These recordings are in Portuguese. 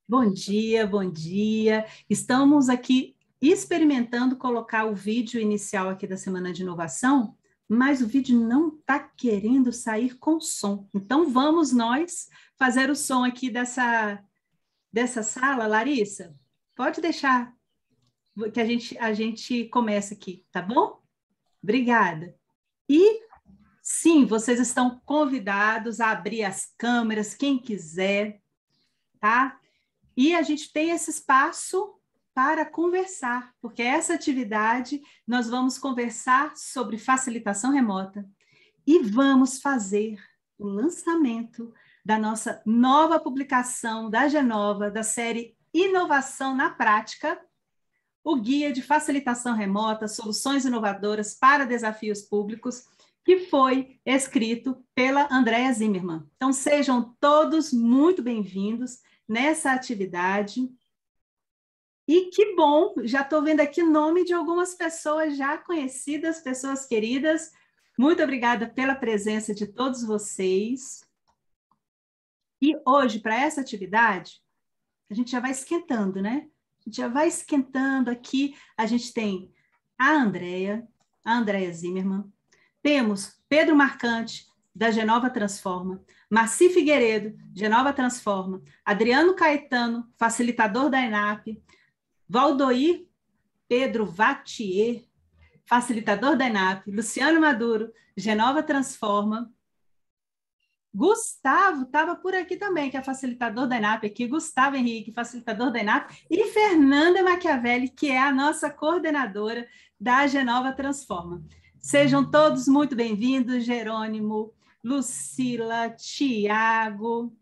Bom dia, bom dia. Estamos aqui experimentando colocar o vídeo inicial aqui da Semana de Inovação, mas o vídeo não está querendo sair com som. Então, vamos nós fazer o som aqui dessa sala. Larissa, pode deixar que a gente comece aqui, tá bom? Obrigada. E sim, vocês estão convidados a abrir as câmeras, quem quiser, tá? E a gente tem esse espaço para conversar, porque essa atividade nós vamos conversar sobre facilitação remota e vamos fazer o lançamento da nossa nova publicação da Genova, da série Inovação na Prática, o Guia de Facilitação Remota, Soluções Inovadoras para Desafios Públicos, que foi escrito pela Andrea Zimmermann. Então, sejam todos muito bem-vindos nessa atividade. E que bom, já estou vendo aqui o nome de algumas pessoas já conhecidas, pessoas queridas. Muito obrigada pela presença de todos vocês. E hoje, para essa atividade, a gente já vai esquentando, né? A gente já vai esquentando aqui. A gente tem a Andrea Zimmermann, temos Pedro Marcante, da Genova Transforma, Marci Figueiredo, Genova Transforma, Adriano Caetano, facilitador da ENAP, Valdoir Pedro Vatier, facilitador da ENAP, Luciano Maduro, Genova Transforma, Gustavo estava por aqui também, que é facilitador da ENAP aqui, Gustavo Henrique, facilitador da ENAP, e Fernanda Machiavelli, que é a nossa coordenadora da Genova Transforma. Sejam todos muito bem-vindos, Jerônimo, Lucila, Tiago.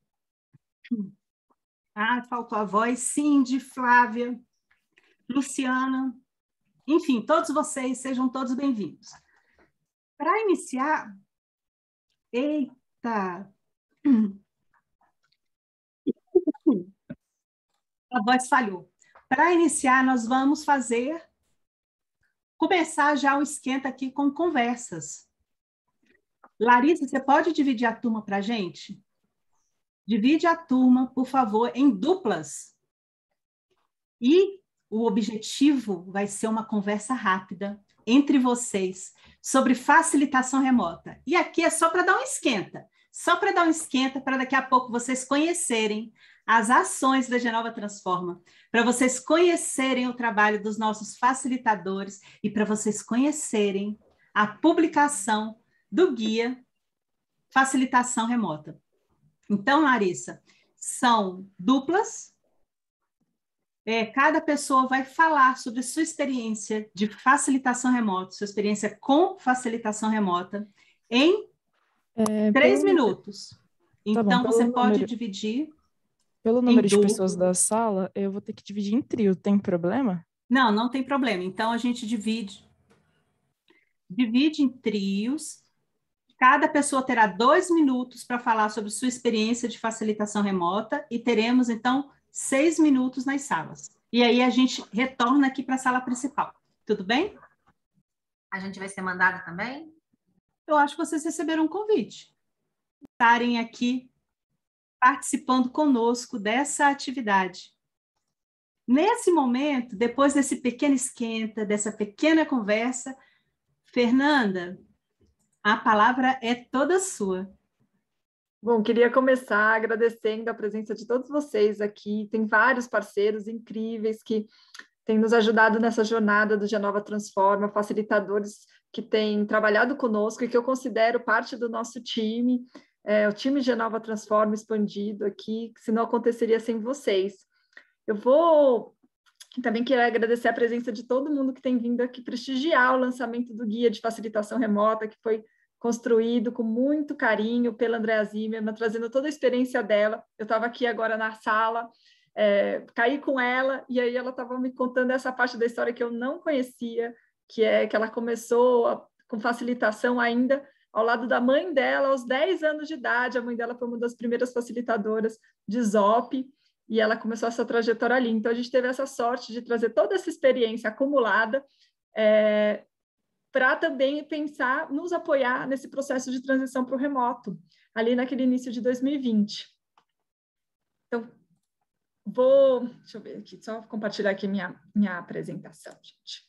Faltou a voz, Cindy, Flávia, Luciana. Enfim, todos vocês, sejam todos bem-vindos. Para iniciar... Eita! A voz falhou. Para iniciar, nós vamos começar já o esquenta aqui com conversas. Larissa, você pode dividir a turma para a gente? Divide a turma, por favor, em duplas. E o objetivo vai ser uma conversa rápida entre vocês sobre facilitação remota. E aqui é só para dar um esquenta. Só para dar um esquenta, para daqui a pouco vocês conhecerem as ações da Genova Transforma, para vocês conhecerem o trabalho dos nossos facilitadores e para vocês conhecerem a publicação do guia Facilitação Remota. Então, Larissa, são duplas. Cada pessoa vai falar sobre sua experiência de facilitação remota, sua experiência com facilitação remota, em 3 minutos. Então, você pode dividir pelo número de pessoas da sala, eu vou ter que dividir em trio. Tem problema? Não, não tem problema. Então, a gente divide em trios. Cada pessoa terá 2 minutos para falar sobre sua experiência de facilitação remota e teremos, então, 6 minutos nas salas. E aí a gente retorna aqui para a sala principal. Tudo bem? A gente vai ser mandado também? Eu acho que vocês receberam um convite. Estarem aqui participando conosco dessa atividade. Nesse momento, depois desse pequeno esquenta, dessa pequena conversa, Fernanda, a palavra é toda sua. Bom, queria começar agradecendo a presença de todos vocês aqui. Tem vários parceiros incríveis que têm nos ajudado nessa jornada do Genova Transforma, facilitadores que têm trabalhado conosco e que eu considero parte do nosso time, o time Genova Transforma expandido aqui, que se não aconteceria sem vocês. Eu vou também querer agradecer a presença de todo mundo que tem vindo aqui prestigiar o lançamento do Guia de Facilitação Remota, que foi construído com muito carinho pela Andrea Zimmermann, trazendo toda a experiência dela. Eu estava aqui agora na sala, caí com ela, e aí ela estava me contando essa parte da história que eu não conhecia, que é que ela começou com facilitação ainda ao lado da mãe dela, aos 10 anos de idade. A mãe dela foi uma das primeiras facilitadoras de ZOP, e ela começou essa trajetória ali. Então, a gente teve essa sorte de trazer toda essa experiência acumulada para também pensar, nos apoiar nesse processo de transição para o remoto, ali naquele início de 2020. Então, deixa eu ver aqui, só compartilhar aqui minha apresentação, gente.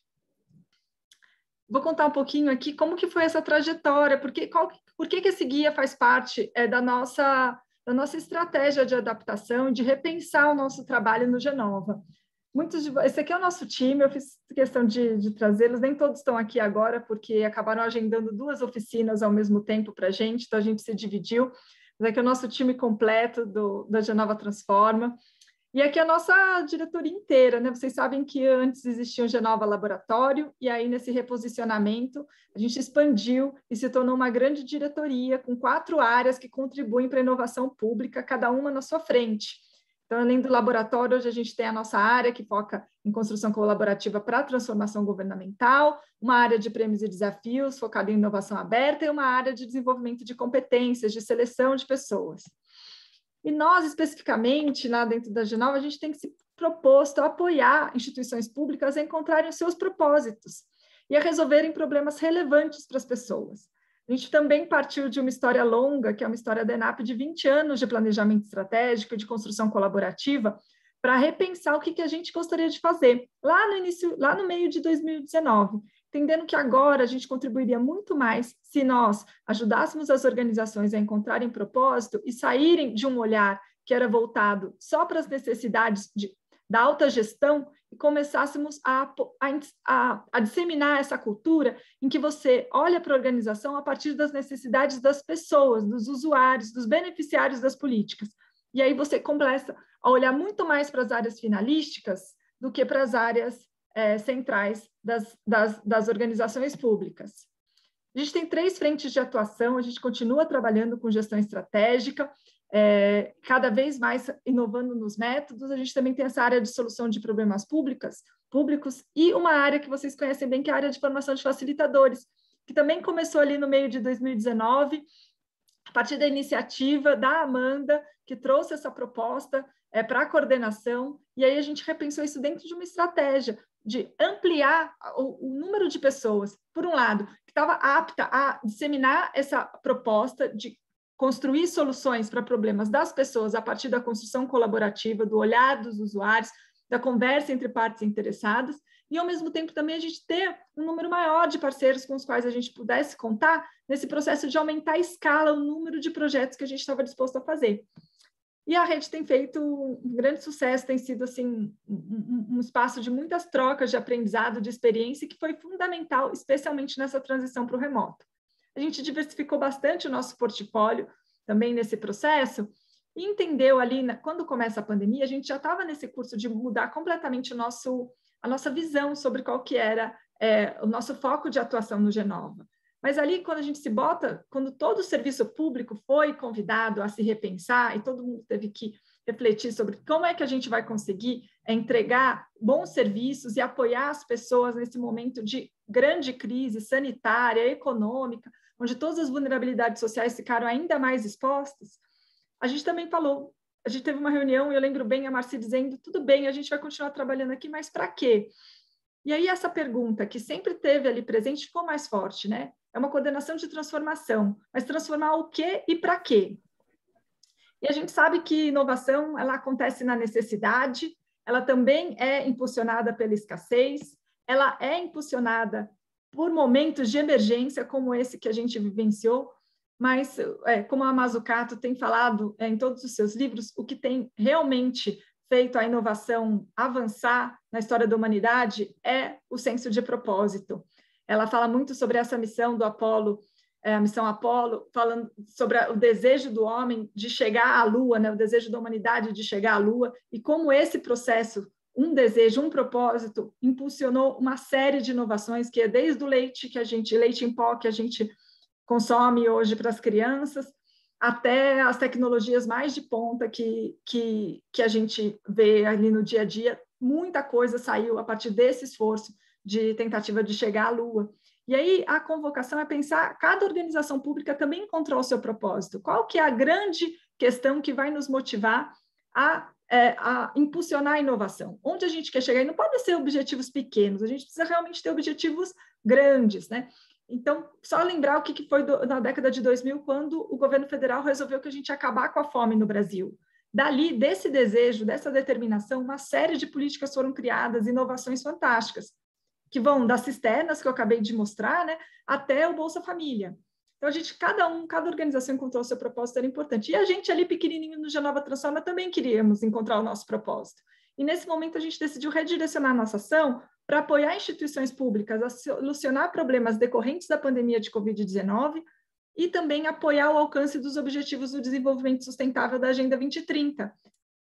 Vou contar um pouquinho aqui como que foi essa trajetória, por que esse guia faz parte da nossa estratégia de adaptação e de repensar o nosso trabalho no Genova. Esse aqui é o nosso time, eu fiz questão de trazê-los, nem todos estão aqui agora, porque acabaram agendando 2 oficinas ao mesmo tempo para a gente, então a gente se dividiu, mas aqui é o nosso time completo da Genova Transforma. E aqui a nossa diretoria inteira, né? Vocês sabem que antes existia o Genova Laboratório, e aí nesse reposicionamento a gente expandiu e se tornou uma grande diretoria com 4 áreas que contribuem para a inovação pública, cada uma na sua frente. Então, além do laboratório, hoje a gente tem a nossa área que foca em construção colaborativa para a transformação governamental, uma área de prêmios e desafios focada em inovação aberta e uma área de desenvolvimento de competências, de seleção de pessoas. E nós, especificamente, lá dentro da Genova, a gente tem que se proposto a apoiar instituições públicas a encontrarem os seus propósitos e a resolverem problemas relevantes para as pessoas. A gente também partiu de uma história longa, que é uma história da ENAP de 20 anos de planejamento estratégico e de construção colaborativa, para repensar o que a gente gostaria de fazer lá no meio de 2019, entendendo que agora a gente contribuiria muito mais se nós ajudássemos as organizações a encontrarem propósito e saírem de um olhar que era voltado só para as necessidades da alta gestão e começássemos a disseminar essa cultura em que você olha para a organização a partir das necessidades das pessoas, dos usuários, dos beneficiários das políticas. E aí você começa a olhar muito mais para as áreas finalísticas do que para as áreas centrais das organizações públicas. A gente tem 3 frentes de atuação, a gente continua trabalhando com gestão estratégica, cada vez mais inovando nos métodos. A gente também tem essa área de solução de problemas públicos e uma área que vocês conhecem bem, que é a área de formação de facilitadores, que também começou ali no meio de 2019, a partir da iniciativa da Amanda, que trouxe essa proposta para a coordenação, e aí a gente repensou isso dentro de uma estratégia de ampliar o número de pessoas, por um lado, que estava apta a disseminar essa proposta de construir soluções para problemas das pessoas a partir da construção colaborativa, do olhar dos usuários, da conversa entre partes interessadas, e, ao mesmo tempo, também a gente ter um número maior de parceiros com os quais a gente pudesse contar nesse processo de aumentar a escala, o número de projetos que a gente estava disposto a fazer. E a rede tem feito um grande sucesso, tem sido assim, um espaço de muitas trocas de aprendizado, de experiência, que foi fundamental, especialmente nessa transição para o remoto. A gente diversificou bastante o nosso portfólio também nesse processo e entendeu ali, quando começa a pandemia, a gente já estava nesse curso de mudar completamente a nossa visão sobre qual que era o nosso foco de atuação no Genova. Mas ali, quando a gente quando todo o serviço público foi convidado a se repensar e todo mundo teve que refletir sobre como é que a gente vai conseguir entregar bons serviços e apoiar as pessoas nesse momento de grande crise sanitária, econômica, onde todas as vulnerabilidades sociais ficaram ainda mais expostas, a gente também falou, a gente teve uma reunião e eu lembro bem a Marci dizendo, tudo bem, a gente vai continuar trabalhando aqui, mas para quê? E aí essa pergunta que sempre teve ali presente ficou mais forte, né? É uma coordenação de transformação, mas transformar o quê e para quê? E a gente sabe que inovação, ela acontece na necessidade, ela também é impulsionada pela escassez, ela é impulsionada por momentos de emergência, como esse que a gente vivenciou, mas, como a Mazzucato tem falado em todos os seus livros, o que tem realmente feito a inovação avançar na história da humanidade é o senso de propósito. Ela fala muito sobre essa missão do Apolo, a missão Apolo, falando sobre o desejo do homem de chegar à Lua, né? O desejo da humanidade de chegar à Lua, e como esse processo, um desejo, um propósito, impulsionou uma série de inovações, que é desde o leite leite em pó que a gente consome hoje para as crianças, até as tecnologias mais de ponta que a gente vê ali no dia a dia. Muita coisa saiu a partir desse esforço de tentativa de chegar à Lua. E aí a convocação é pensar, cada organização pública também encontrou o seu propósito. Qual que é a grande questão que vai nos motivar a impulsionar a inovação? Onde a gente quer chegar? E não podem ser objetivos pequenos, a gente precisa realmente ter objetivos grandes, né? Então, só lembrar o que foi na década de 2000, quando o governo federal resolveu que a gente ia acabar com a fome no Brasil. Dali, desse desejo, dessa determinação, uma série de políticas foram criadas, inovações fantásticas, que vão das cisternas, que eu acabei de mostrar, né, até o Bolsa Família. Então, cada organização encontrou o seu propósito, era importante. E a gente ali, pequenininho no Genova Transforma, também queríamos encontrar o nosso propósito. E nesse momento a gente decidiu redirecionar a nossa ação para apoiar instituições públicas a solucionar problemas decorrentes da pandemia de Covid-19 e também apoiar o alcance dos Objetivos do Desenvolvimento Sustentável da Agenda 2030.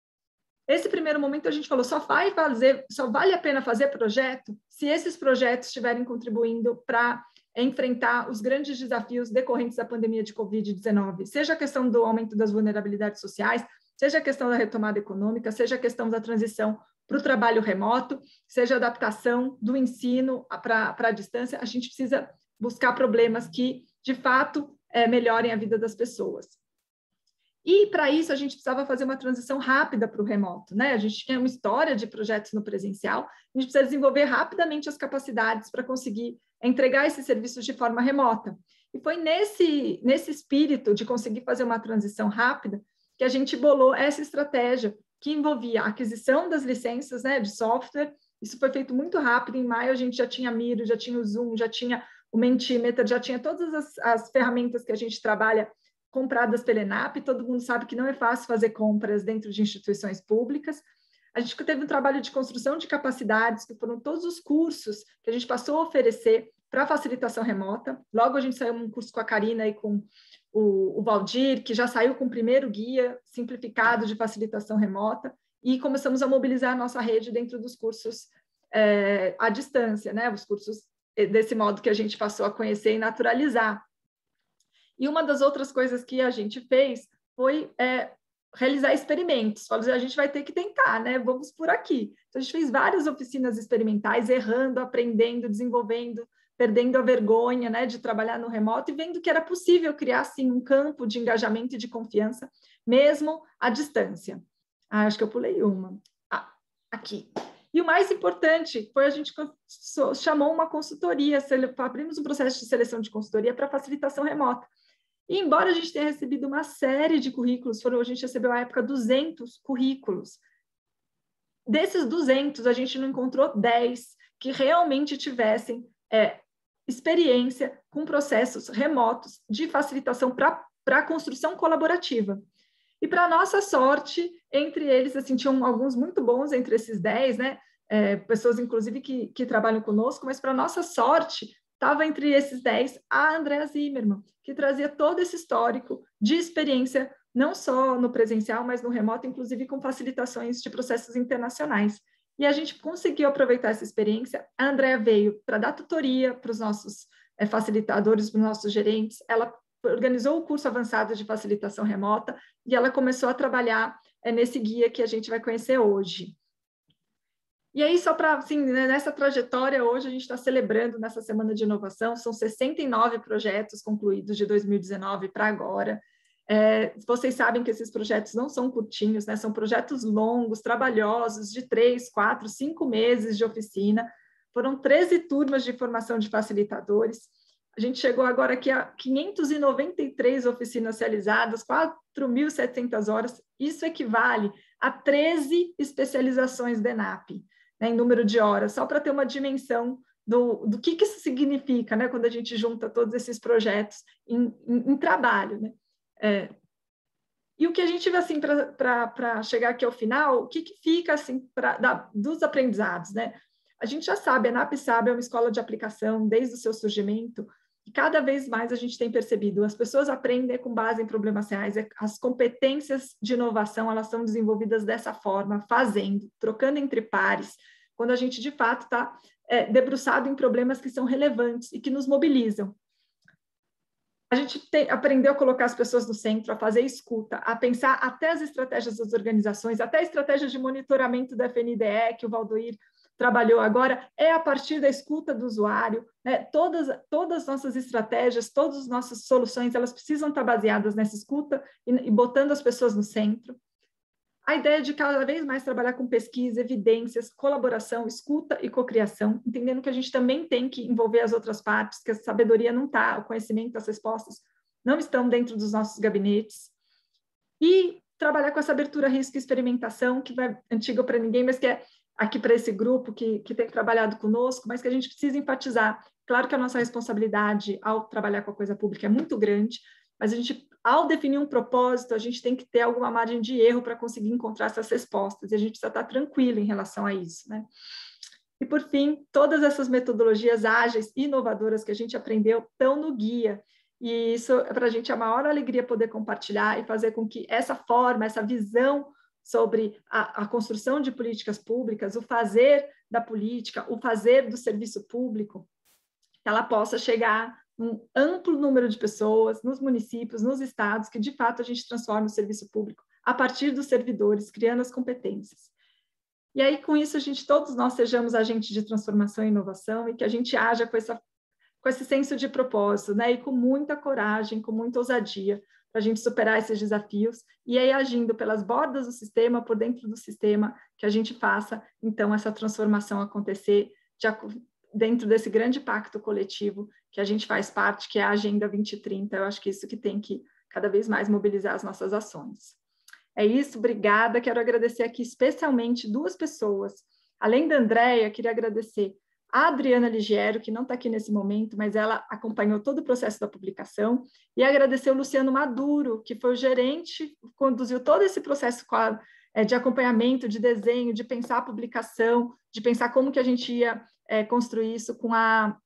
Esse primeiro momento a gente falou, só vale a pena fazer projeto se esses projetos estiverem contribuindo para enfrentar os grandes desafios decorrentes da pandemia de Covid-19, seja a questão do aumento das vulnerabilidades sociais, seja a questão da retomada econômica, seja a questão da transição para o trabalho remoto, seja a adaptação do ensino para a distância, a gente precisa buscar problemas que, de fato, melhorem a vida das pessoas. E, para isso, a gente precisava fazer uma transição rápida para o remoto, né? A gente tinha uma história de projetos no presencial, a gente precisa desenvolver rapidamente as capacidades para conseguir entregar esses serviços de forma remota. E foi nesse espírito de conseguir fazer uma transição rápida que a gente bolou essa estratégia que envolvia a aquisição das licenças, né, de software. Isso foi feito muito rápido. Em maio, a gente já tinha Miro, já tinha o Zoom, já tinha o Mentimeter, já tinha todas as ferramentas que a gente trabalha compradas pela ENAP. Todo mundo sabe que não é fácil fazer compras dentro de instituições públicas. A gente teve um trabalho de construção de capacidades, que foram todos os cursos que a gente passou a oferecer para facilitação remota. Logo, a gente saiu um curso com a Karina e com o Valdir, que já saiu com o primeiro guia simplificado de facilitação remota, e começamos a mobilizar a nossa rede dentro dos cursos à distância, né? Os cursos desse modo que a gente passou a conhecer e naturalizar. E uma das outras coisas que a gente fez foi realizar experimentos. Falou, a gente vai ter que tentar, né? Vamos por aqui. Então, a gente fez várias oficinas experimentais, errando, aprendendo, desenvolvendo, perdendo a vergonha, né, de trabalhar no remoto e vendo que era possível criar, sim, um campo de engajamento e de confiança, mesmo à distância. Acho que eu pulei uma. Aqui. E o mais importante foi a gente chamou uma consultoria, abrimos um processo de seleção de consultoria para facilitação remota. E embora a gente tenha recebido uma série de currículos, a gente recebeu à época 200 currículos. Desses 200, a gente não encontrou 10 que realmente tivessem experiência com processos remotos de facilitação para a construção colaborativa. E, para nossa sorte, entre eles, assim, tinham alguns muito bons entre esses 10, né? Pessoas, inclusive, que trabalham conosco, mas, para nossa sorte, estava entre esses 10 a Andrea Zimmermann, que trazia todo esse histórico de experiência, não só no presencial, mas no remoto, inclusive com facilitações de processos internacionais. E a gente conseguiu aproveitar essa experiência. A Andrea veio para dar tutoria para os nossos facilitadores, para os nossos gerentes. Ela organizou o curso avançado de facilitação remota e ela começou a trabalhar nesse guia que a gente vai conhecer hoje. E aí, só para, assim, nessa trajetória, hoje a gente está celebrando, nessa Semana de Inovação, são 69 projetos concluídos de 2019 para agora. Vocês sabem que esses projetos não são curtinhos, né? São projetos longos, trabalhosos, de 3, 4, 5 meses de oficina. Foram 13 turmas de formação de facilitadores. A gente chegou agora aqui a 593 oficinas realizadas, 4.700 horas. Isso equivale a 13 especializações da ENAP, né, em número de horas, só para ter uma dimensão do que isso significa, né, quando a gente junta todos esses projetos em trabalho, né? E o que a gente vê, assim, para chegar aqui ao final, o que fica, assim, dos aprendizados, né? A gente já sabe, a ENAP sabe, é uma escola de aplicação desde o seu surgimento, e cada vez mais a gente tem percebido, as pessoas aprendem com base em problemas reais, as competências de inovação, elas são desenvolvidas dessa forma, fazendo, trocando entre pares, quando a gente, de fato, está debruçado em problemas que são relevantes e que nos mobilizam. A gente aprendeu a colocar as pessoas no centro, a fazer escuta, a pensar até as estratégias das organizações, até a estratégia de monitoramento da FNDE, que o Valdoir trabalhou agora, a partir da escuta do usuário, né? Todas as nossas estratégias, todas as nossas soluções, elas precisam estar baseadas nessa escuta e botando as pessoas no centro. A ideia de cada vez mais trabalhar com pesquisa, evidências, colaboração, escuta e cocriação, entendendo que a gente também tem que envolver as outras partes, que a sabedoria não está, o conhecimento, as respostas não estão dentro dos nossos gabinetes. E trabalhar com essa abertura, risco e experimentação, que não é antiga para ninguém, mas que é aqui para esse grupo que tem trabalhado conosco, mas que a gente precisa enfatizar. Claro que a nossa responsabilidade ao trabalhar com a coisa pública é muito grande, mas a gente, ao definir um propósito, a gente tem que ter alguma margem de erro para conseguir encontrar essas respostas, e a gente precisa estar tranquilo em relação a isso, né? E, por fim, todas essas metodologias ágeis e inovadoras que a gente aprendeu estão no guia, e isso, para a gente, é a maior alegria poder compartilhar e fazer com que essa forma, essa visão sobre a construção de políticas públicas, o fazer da política, o fazer do serviço público, ela possa chegar um amplo número de pessoas, nos municípios, nos estados, que de fato a gente transforma o serviço público a partir dos servidores, criando as competências. E aí, com isso, todos nós sejamos agentes de transformação e inovação e que a gente haja com esse senso de propósito, né? E com muita coragem, com muita ousadia, para a gente superar esses desafios e aí agindo pelas bordas do sistema, por dentro do sistema, que a gente faça, então, essa transformação acontecer dentro desse grande pacto coletivo que a gente faz parte, que é a Agenda 2030. Eu acho que isso que tem que cada vez mais mobilizar as nossas ações. É isso, obrigada. Quero agradecer aqui especialmente 2 pessoas. Além da Andréia, queria agradecer a Adriana Ligiero, que não está aqui nesse momento, mas ela acompanhou todo o processo da publicação, e agradecer o Luciano Maduro, que foi o gerente, conduziu todo esse processo de acompanhamento, de desenho, de pensar a publicação, de pensar como que a gente ia construir isso com a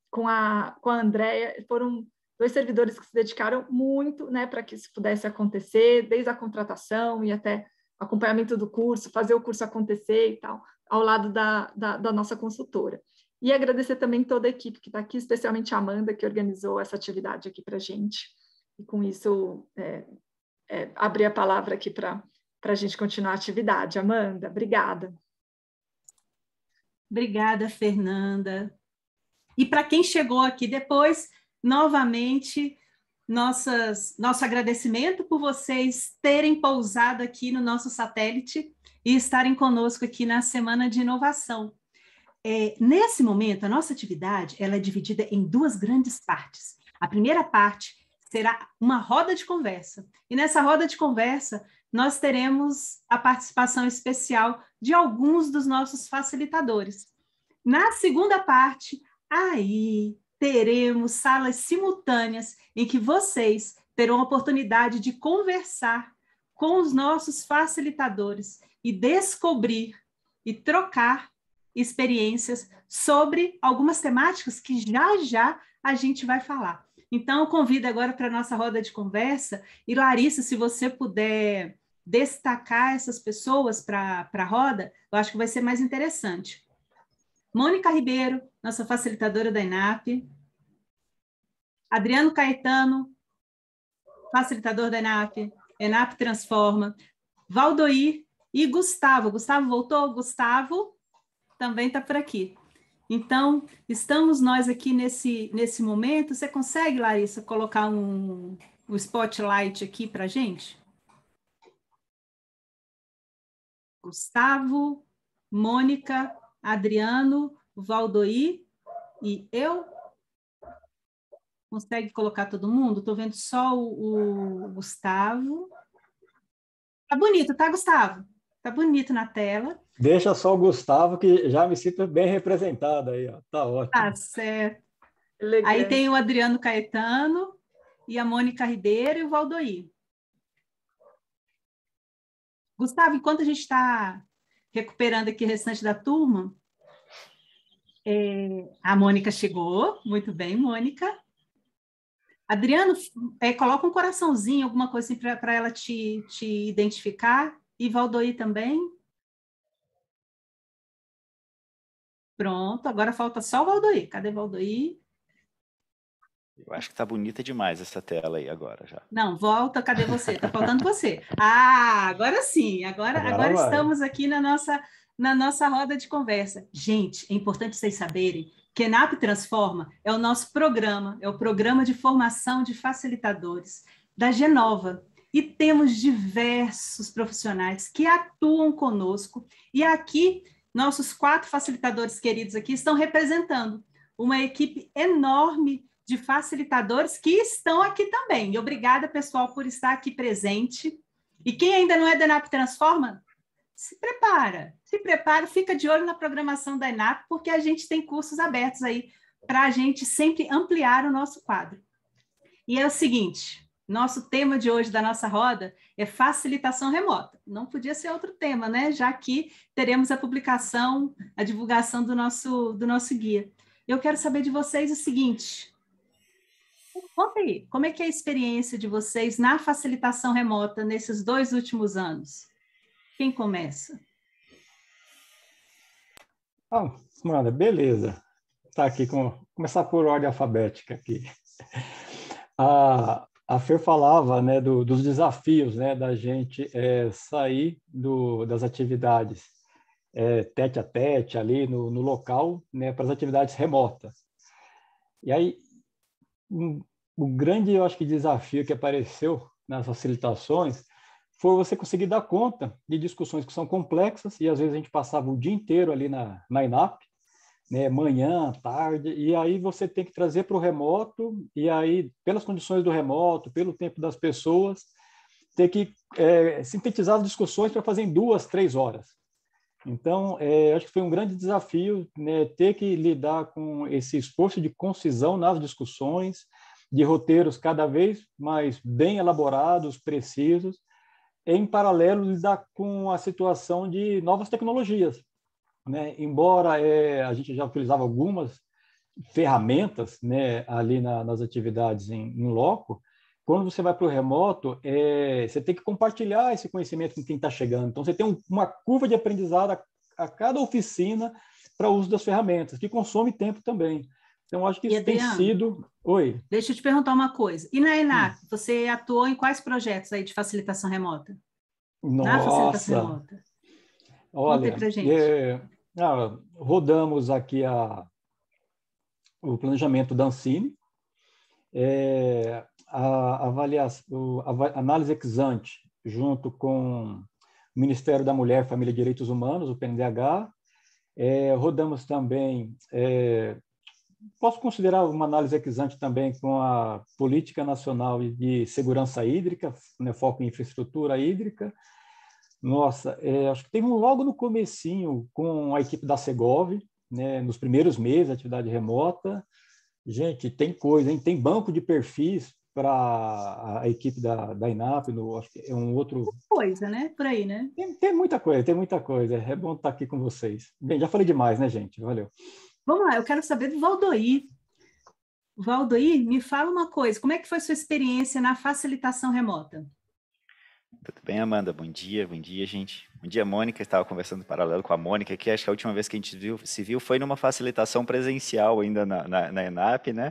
Andréia. Foram 2 servidores que se dedicaram muito, né, para que isso pudesse acontecer, desde a contratação e até acompanhamento do curso, fazer o curso acontecer e tal, ao lado da nossa consultora. E agradecer também toda a equipe que está aqui, especialmente a Amanda, que organizou essa atividade aqui para a gente. E com isso, abrir a palavra aqui para a gente continuar a atividade. Amanda, obrigada. Obrigada, Fernanda. E para quem chegou aqui depois, novamente, nosso agradecimento por vocês terem pousado aqui no nosso satélite e estarem conosco aqui na Semana de Inovação. Nesse momento, a nossa atividade ela é dividida em 2 grandes partes. A primeira parte será uma roda de conversa. E nessa roda de conversa, nós teremos a participação especial de alguns dos nossos facilitadores. Na segunda parte, aí teremos salas simultâneas em que vocês terão a oportunidade de conversar com os nossos facilitadores e descobrir e trocar experiências sobre algumas temáticas que já a gente vai falar. Então, eu convido agora para a nossa roda de conversa, e Larissa, se você puder destacar essas pessoas para a roda, eu acho que vai ser mais interessante. Mônica Ribeiro, nossa facilitadora da ENAP, Adriano Caetano, facilitador da ENAP, ENAP Transforma, Valdoir e Gustavo. Gustavo voltou? Gustavo também está por aqui. Então, estamos nós aqui nesse momento. Você consegue, Larissa, colocar um spotlight aqui para a gente? Gustavo, Mônica, Adriano, Valdoir e eu. Consegue colocar todo mundo? Estou vendo só o Gustavo. Tá bonito, tá, Gustavo? Tá bonito na tela. Deixa só o Gustavo, que já me sinto bem representado aí, ó. Tá ótimo. Tá certo. Elegante. Aí tem o Adriano Caetano e a Mônica Ribeiro e o Valdoir. Gustavo, enquanto a gente está recuperando aqui o restante da turma, a Mônica chegou. Muito bem, Mônica. Adriano, coloca um coraçãozinho, alguma coisa assim para ela te identificar. E Valdoir também. Pronto, agora falta só o Valdoir. Cadê o Valdoir? Eu acho que está bonita demais essa tela aí agora já. Não, volta, cadê você? Está faltando você. Ah, agora sim, agora estamos aqui na nossa roda de conversa. Gente, é importante vocês saberem que ENAP Transforma é o nosso programa, é o programa de formação de facilitadores da Genova. E temos diversos profissionais que atuam conosco. E aqui, nossos 4 facilitadores queridos aqui estão representando uma equipe enorme de facilitadores que estão aqui também. E obrigada, pessoal, por estar aqui presente. E quem ainda não é da ENAP Transforma, se prepara, fica de olho na programação da ENAP, porque a gente tem cursos abertos aí para a gente sempre ampliar o nosso quadro. E é o seguinte, nosso tema de hoje da nossa roda é facilitação remota. Não podia ser outro tema, né? Já que teremos a publicação, a divulgação do nosso guia. Eu quero saber de vocês o seguinte, conta aí, como é que é a experiência de vocês na facilitação remota nesses 2 últimos anos? Quem começa? Manda, beleza. Tá aqui, começar por ordem alfabética aqui. A Fer falava, né, dos desafios, né, da gente sair das atividades tete a tete ali no local, né, para as atividades remotas. E aí, o grande, eu acho que desafio que apareceu nas facilitações foi você conseguir dar conta de discussões que são complexas, e às vezes a gente passava o dia inteiro ali na ENAP, né, manhã, tarde, e aí você tem que trazer para o remoto, e aí, pelas condições do remoto, pelo tempo das pessoas, ter que sintetizar as discussões para fazer em 2, 3 horas. Então, acho que foi um grande desafio, né, ter que lidar com esse esforço de concisão nas discussões, de roteiros cada vez mais bem elaborados, precisos, em paralelo lidar com a situação de novas tecnologias, né? Embora a gente já utilizava algumas ferramentas, né, ali nas atividades em loco, quando você vai para o remoto, você tem que compartilhar esse conhecimento com quem está chegando. Então, você tem uma curva de aprendizado a cada oficina para o uso das ferramentas, que consome tempo também. Então, acho que isso tem sido... Oi. Deixa eu te perguntar uma coisa. E na ENAP, você atuou em quais projetos aí de facilitação remota? Nossa! Na facilitação remota. Olha, conta aí pra gente. Rodamos aqui o planejamento da Ancine, a análise ex ante, junto com o Ministério da Mulher, Família e Direitos Humanos, o PNDH. Rodamos também, posso considerar uma análise ex ante também com a Política Nacional de Segurança Hídrica, né, foco em infraestrutura hídrica. Nossa, acho que teve logo no comecinho com a equipe da Segov, né, nos primeiros meses, atividade remota. Gente, tem coisa, hein? Tem banco de perfis para a equipe da ENAP, acho que é um outro... Coisa, né? Por aí, né? Tem muita coisa. É bom estar aqui com vocês. Bem, já falei demais, né, gente? Valeu. Vamos lá, eu quero saber do Valdoir. Valdoir, me fala uma coisa, como é que foi sua experiência na facilitação remota? Tudo bem, Amanda? Bom dia, gente. Bom dia, Mônica. Estava conversando em paralelo com a Mônica, que acho que a última vez que a gente se viu foi numa facilitação presencial ainda na ENAP, né?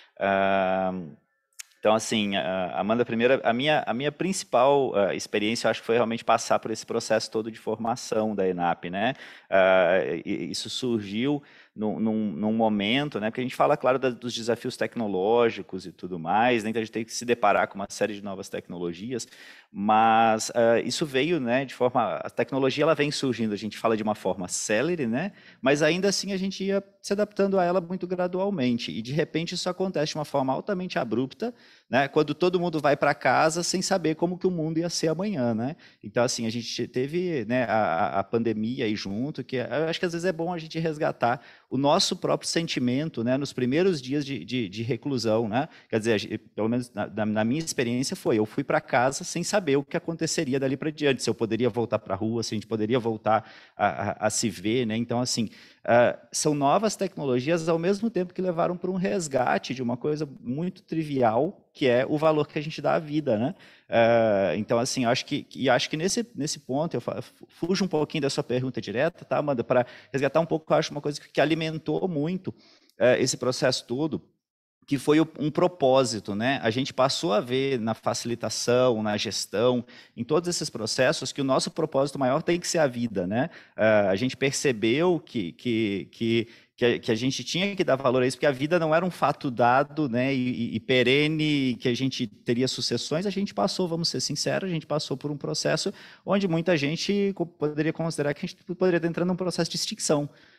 Então, assim, Amanda, primeiro, a minha principal experiência, eu acho que foi realmente passar por esse processo todo de formação da ENAP, né? Isso surgiu num momento, né? Porque a gente fala, claro, dos desafios tecnológicos e tudo mais, né? Então a gente tem que se deparar com uma série de novas tecnologias, mas isso veio, né? A tecnologia ela vem surgindo, a gente fala de uma forma célere, né? Mas ainda assim a gente ia se adaptando a ela muito gradualmente, e de repente isso acontece de uma forma altamente abrupta, né? Quando todo mundo vai para casa sem saber como que o mundo ia ser amanhã, né? Então, assim, a gente teve, né, a pandemia aí junto, que eu acho que às vezes é bom a gente resgatar o nosso próprio sentimento, né, nos primeiros dias de reclusão, né? Quer dizer, pelo menos na minha experiência eu fui para casa sem saber o que aconteceria dali para diante, se eu poderia voltar para a rua, se a gente poderia voltar a se ver, né? Então, assim, são novas tecnologias ao mesmo tempo que levaram para um resgate de uma coisa muito trivial, que é o valor que a gente dá à vida, né? Então, assim, acho que nesse ponto, eu fujo um pouquinho da sua pergunta direta, tá, Amanda, para resgatar um pouco, eu acho uma coisa que alimentou muito esse processo todo, que foi um propósito, né? A gente passou a ver na facilitação, na gestão, em todos esses processos, que o nosso propósito maior tem que ser a vida, né? A gente percebeu que a gente tinha que dar valor a isso, porque a vida não era um fato dado, né, e perene, que a gente teria sucessões. A gente passou, vamos ser sinceros, a gente passou por um processo onde muita gente poderia considerar que a gente poderia estar entrando num processo de extinção,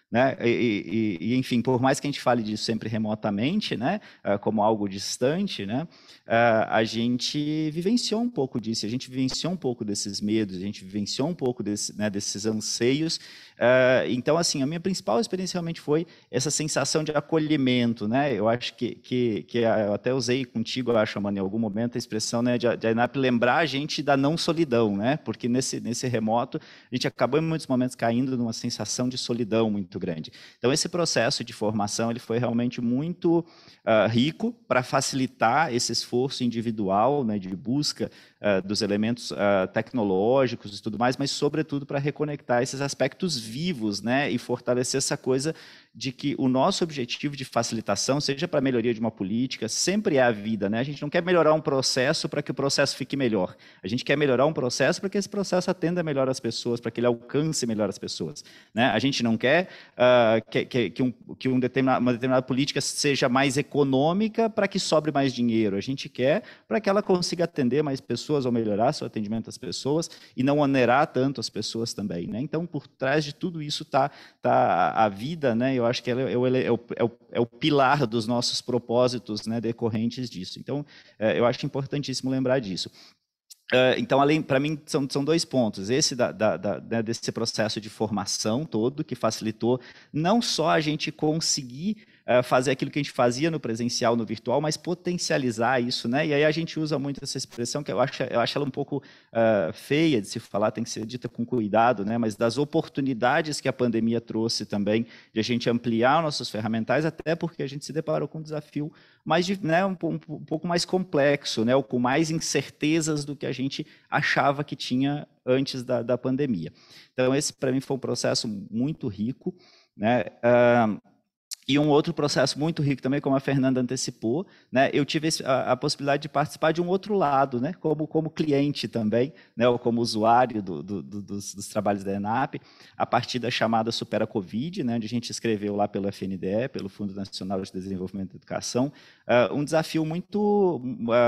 né? Enfim, por mais que a gente fale disso sempre remotamente, né, como algo distante, né, a gente vivenciou um pouco disso, a gente vivenciou um pouco desses medos, a gente vivenciou um pouco desses anseios. Então, assim, a minha principal experiência realmente foi essa sensação de acolhimento, né? Eu acho que eu até usei contigo, eu acho, Amanda, em algum momento a expressão, né, de a ENAP lembrar a gente da não solidão, né? Porque nesse remoto a gente acabou em muitos momentos caindo numa sensação de solidão muito grande. Então, esse processo de formação ele foi realmente muito rico para facilitar esse esforço individual, né, de busca dos elementos tecnológicos e tudo mais, mas, sobretudo, para reconectar esses aspectos vivos, né, e fortalecer essa coisa de que o nosso objetivo de facilitação, seja para a melhoria de uma política, sempre é a vida, né? A gente não quer melhorar um processo para que o processo fique melhor. A gente quer melhorar um processo para que esse processo atenda melhor as pessoas, para que ele alcance melhor as pessoas, né? A gente não quer que uma determinada política seja mais econômica para que sobre mais dinheiro. A gente quer para que ela consiga atender mais pessoas ou melhorar seu atendimento às pessoas e não onerar tanto as pessoas também, né? Então, por trás de tudo isso está a vida, né? Eu acho que ela é o pilar dos nossos propósitos, né, decorrentes disso. Então, eu acho importantíssimo lembrar disso. Então, para mim, são dois pontos. Esse desse processo de formação todo, que facilitou não só a gente conseguir fazer aquilo que a gente fazia no presencial, no virtual, mas potencializar isso, né? E aí a gente usa muito essa expressão, que eu acho ela um pouco feia de se falar, tem que ser dita com cuidado, né? Mas das oportunidades que a pandemia trouxe também, de a gente ampliar nossos ferramentais, até porque a gente se deparou com um desafio né, um pouco mais complexo, né? Ou com mais incertezas do que a gente achava que tinha antes da pandemia. Então, esse, para mim, foi um processo muito rico, né? E um outro processo muito rico também, como a Fernanda antecipou, né? Eu tive a possibilidade de participar de um outro lado, né? Como cliente também, né? Ou como usuário dos trabalhos da ENAP, a partir da chamada Supera Covid, né? Onde a gente escreveu lá pelo FNDE, pelo Fundo Nacional de Desenvolvimento da Educação, um desafio muito,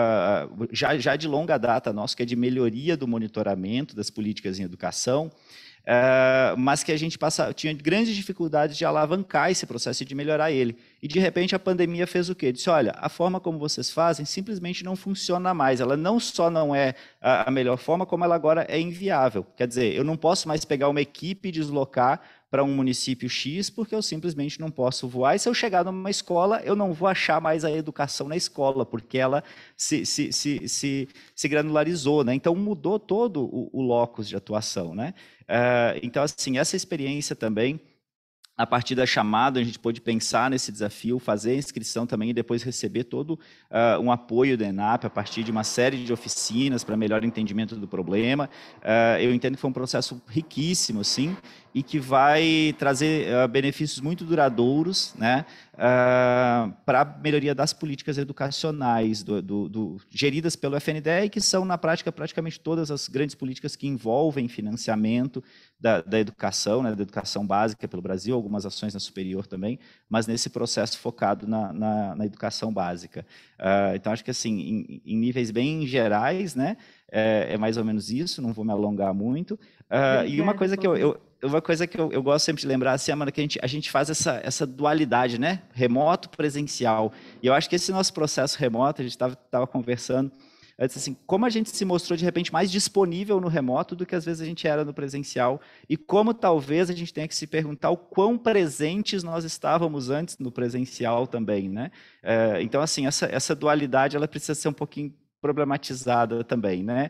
já de longa data nosso, que é de melhoria do monitoramento das políticas em educação, mas que a gente tinha grandes dificuldades de alavancar esse processo e de melhorar ele. E, de repente, a pandemia fez o quê? Disse, olha, a forma como vocês fazem simplesmente não funciona mais. Ela não só não é a melhor forma, como ela agora é inviável. Quer dizer, eu não posso mais pegar uma equipe e deslocar para um município X, porque eu simplesmente não posso voar. E se eu chegar numa escola, eu não vou achar mais a educação na escola, porque ela se granularizou, né? Então, mudou todo o locus de atuação, né? Então, assim, essa experiência também, a partir da chamada, a gente pôde pensar nesse desafio, fazer a inscrição também e depois receber todo um apoio da ENAP a partir de uma série de oficinas para melhor entendimento do problema. Eu entendo que foi um processo riquíssimo, sim, e que vai trazer benefícios muito duradouros, né, para a melhoria das políticas educacionais geridas pelo FNDE e que são, na prática, praticamente todas as grandes políticas que envolvem financiamento da educação, né, da educação básica pelo Brasil, algumas ações na superior também, mas nesse processo focado na educação básica. Então, acho que, assim, em níveis bem gerais, né, é mais ou menos isso, não vou me alongar muito. E uma coisa que eu gosto sempre de lembrar, assim, Amanda, que a gente faz essa dualidade, né? Remoto, presencial. E eu acho que esse nosso processo remoto, a gente estava conversando, assim, como a gente se mostrou, de repente, mais disponível no remoto do que às vezes a gente era no presencial. E como talvez a gente tenha que se perguntar o quão presentes nós estávamos antes no presencial também, né? Então, assim, essa dualidade, ela precisa ser um pouquinho problematizada também, né?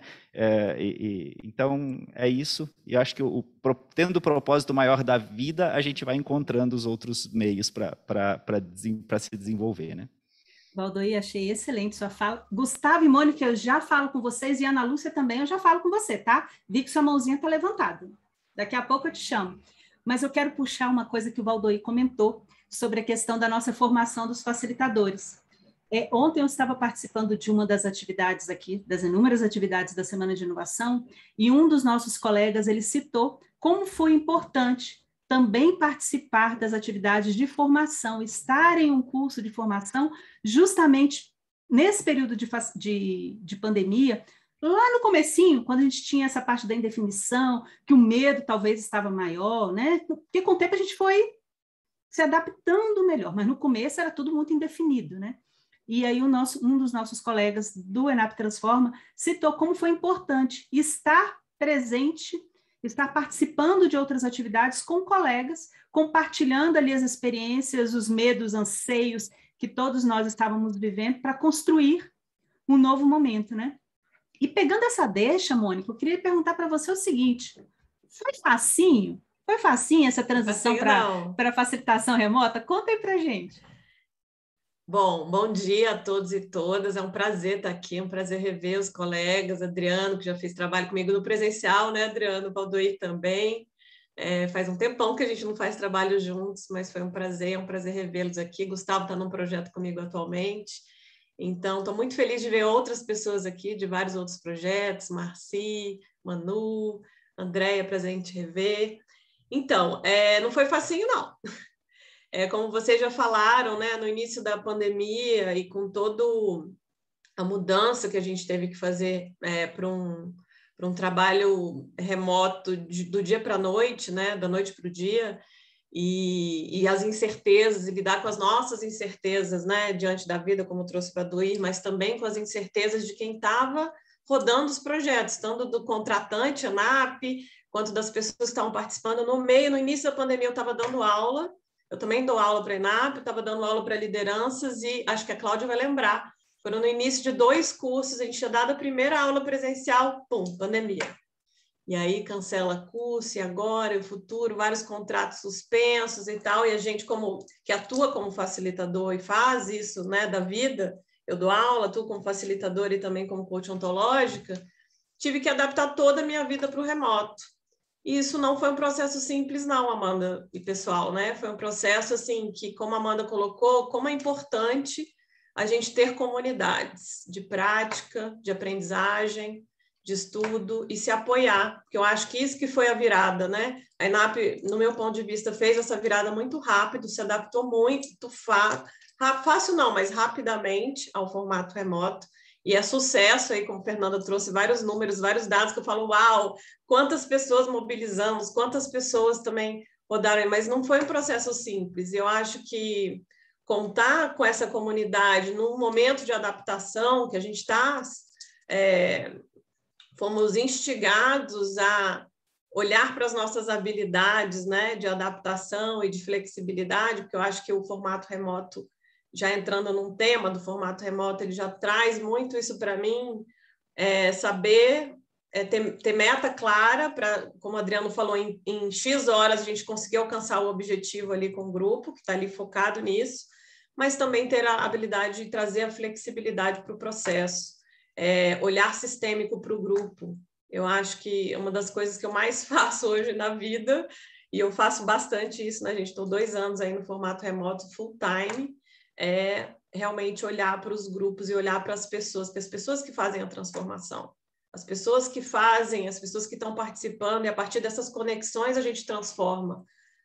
Então, é isso. E eu acho que tendo o propósito maior da vida, a gente vai encontrando os outros meios para se desenvolver, né? Valdoí, achei excelente sua fala. Gustavo e Mônica, eu já falo com vocês, e Ana Lúcia também, eu já falo com você, tá? Vi que sua mãozinha está levantada. Daqui a pouco eu te chamo. Mas eu quero puxar uma coisa que o Valdoí comentou sobre a questão da nossa formação dos facilitadores. Ontem eu estava participando de uma das atividades aqui, das inúmeras atividades da Semana de Inovação, e um dos nossos colegas, ele citou como foi importante também participar das atividades de formação, estar em um curso de formação, justamente nesse período de pandemia, lá no comecinho, quando a gente tinha essa parte da indefinição, que o medo talvez estava maior, né? Porque com o tempo a gente foi se adaptando melhor, mas no começo era tudo muito indefinido, né? E aí um dos nossos colegas do ENAP Transforma citou como foi importante estar presente, estar participando de outras atividades com colegas, compartilhando ali as experiências, os medos, anseios que todos nós estávamos vivendo para construir um novo momento, né? E pegando essa deixa, Mônica, eu queria perguntar para você o seguinte, foi facinho? Foi facinho essa transição para facilitação remota? Conta aí para gente. Bom dia a todos e todas, é um prazer estar aqui, é um prazer rever os colegas, Adriano, que já fez trabalho comigo no presencial, né, Adriano, Valdoir também, faz um tempão que a gente não faz trabalho juntos, mas foi um prazer revê-los aqui, Gustavo está num projeto comigo atualmente, então estou muito feliz de ver outras pessoas aqui, de vários outros projetos, Marci, Manu, Andréia, para a gente rever. Então, não foi facinho não. Como vocês já falaram, né, no início da pandemia e com toda a mudança que a gente teve que fazer para um trabalho remoto do dia para a noite, né, da noite para o dia, e as incertezas, e lidar com as nossas incertezas, né, diante da vida, como trouxe para Duir, mas também com as incertezas de quem estava rodando os projetos, tanto do contratante, ANAP, quanto das pessoas que estavam participando. No início da pandemia, eu estava dando aula. Eu também dou aula para a ENAP, estava dando aula para lideranças e acho que a Cláudia vai lembrar. Foram no início de 2 cursos, a gente tinha dado a primeira aula presencial, pum, pandemia. E aí cancela curso, e agora, e o futuro, vários contratos suspensos e tal, e a gente que atua como facilitador e faz isso, né, da vida, eu dou aula, atuo como facilitadora e também como coach ontológica, tive que adaptar toda a minha vida para o remoto. E isso não foi um processo simples, não, Amanda e pessoal, né? Foi um processo, assim, que, como a Amanda colocou, como é importante a gente ter comunidades de prática, de aprendizagem, de estudo e se apoiar, porque eu acho que isso que foi a virada, né? A ENAP, no meu ponto de vista, fez essa virada muito rápido, se adaptou muito fácil não, mas rapidamente ao formato remoto. E é sucesso aí, como a Fernanda trouxe vários números, vários dados que eu falo, uau, quantas pessoas mobilizamos, quantas pessoas também rodaram, mas não foi um processo simples. Eu acho que contar com essa comunidade num momento de adaptação que a gente está, fomos instigados a olhar para as nossas habilidades, né, de adaptação e de flexibilidade, porque eu acho que o formato remoto, já entrando num tema do formato remoto, ele já traz muito isso para mim, saber, ter meta clara, para, como o Adriano falou, em X horas a gente conseguir alcançar o objetivo ali com o grupo, que está ali focado nisso, mas também ter a habilidade de trazer a flexibilidade para o processo, olhar sistêmico para o grupo. Eu acho que uma das coisas que eu mais faço hoje na vida, e eu faço bastante isso, né, gente? Estou 2 anos aí no formato remoto full time, realmente olhar para os grupos e olhar para as pessoas, que as pessoas que fazem a transformação, as pessoas que estão participando, e a partir dessas conexões a gente transforma.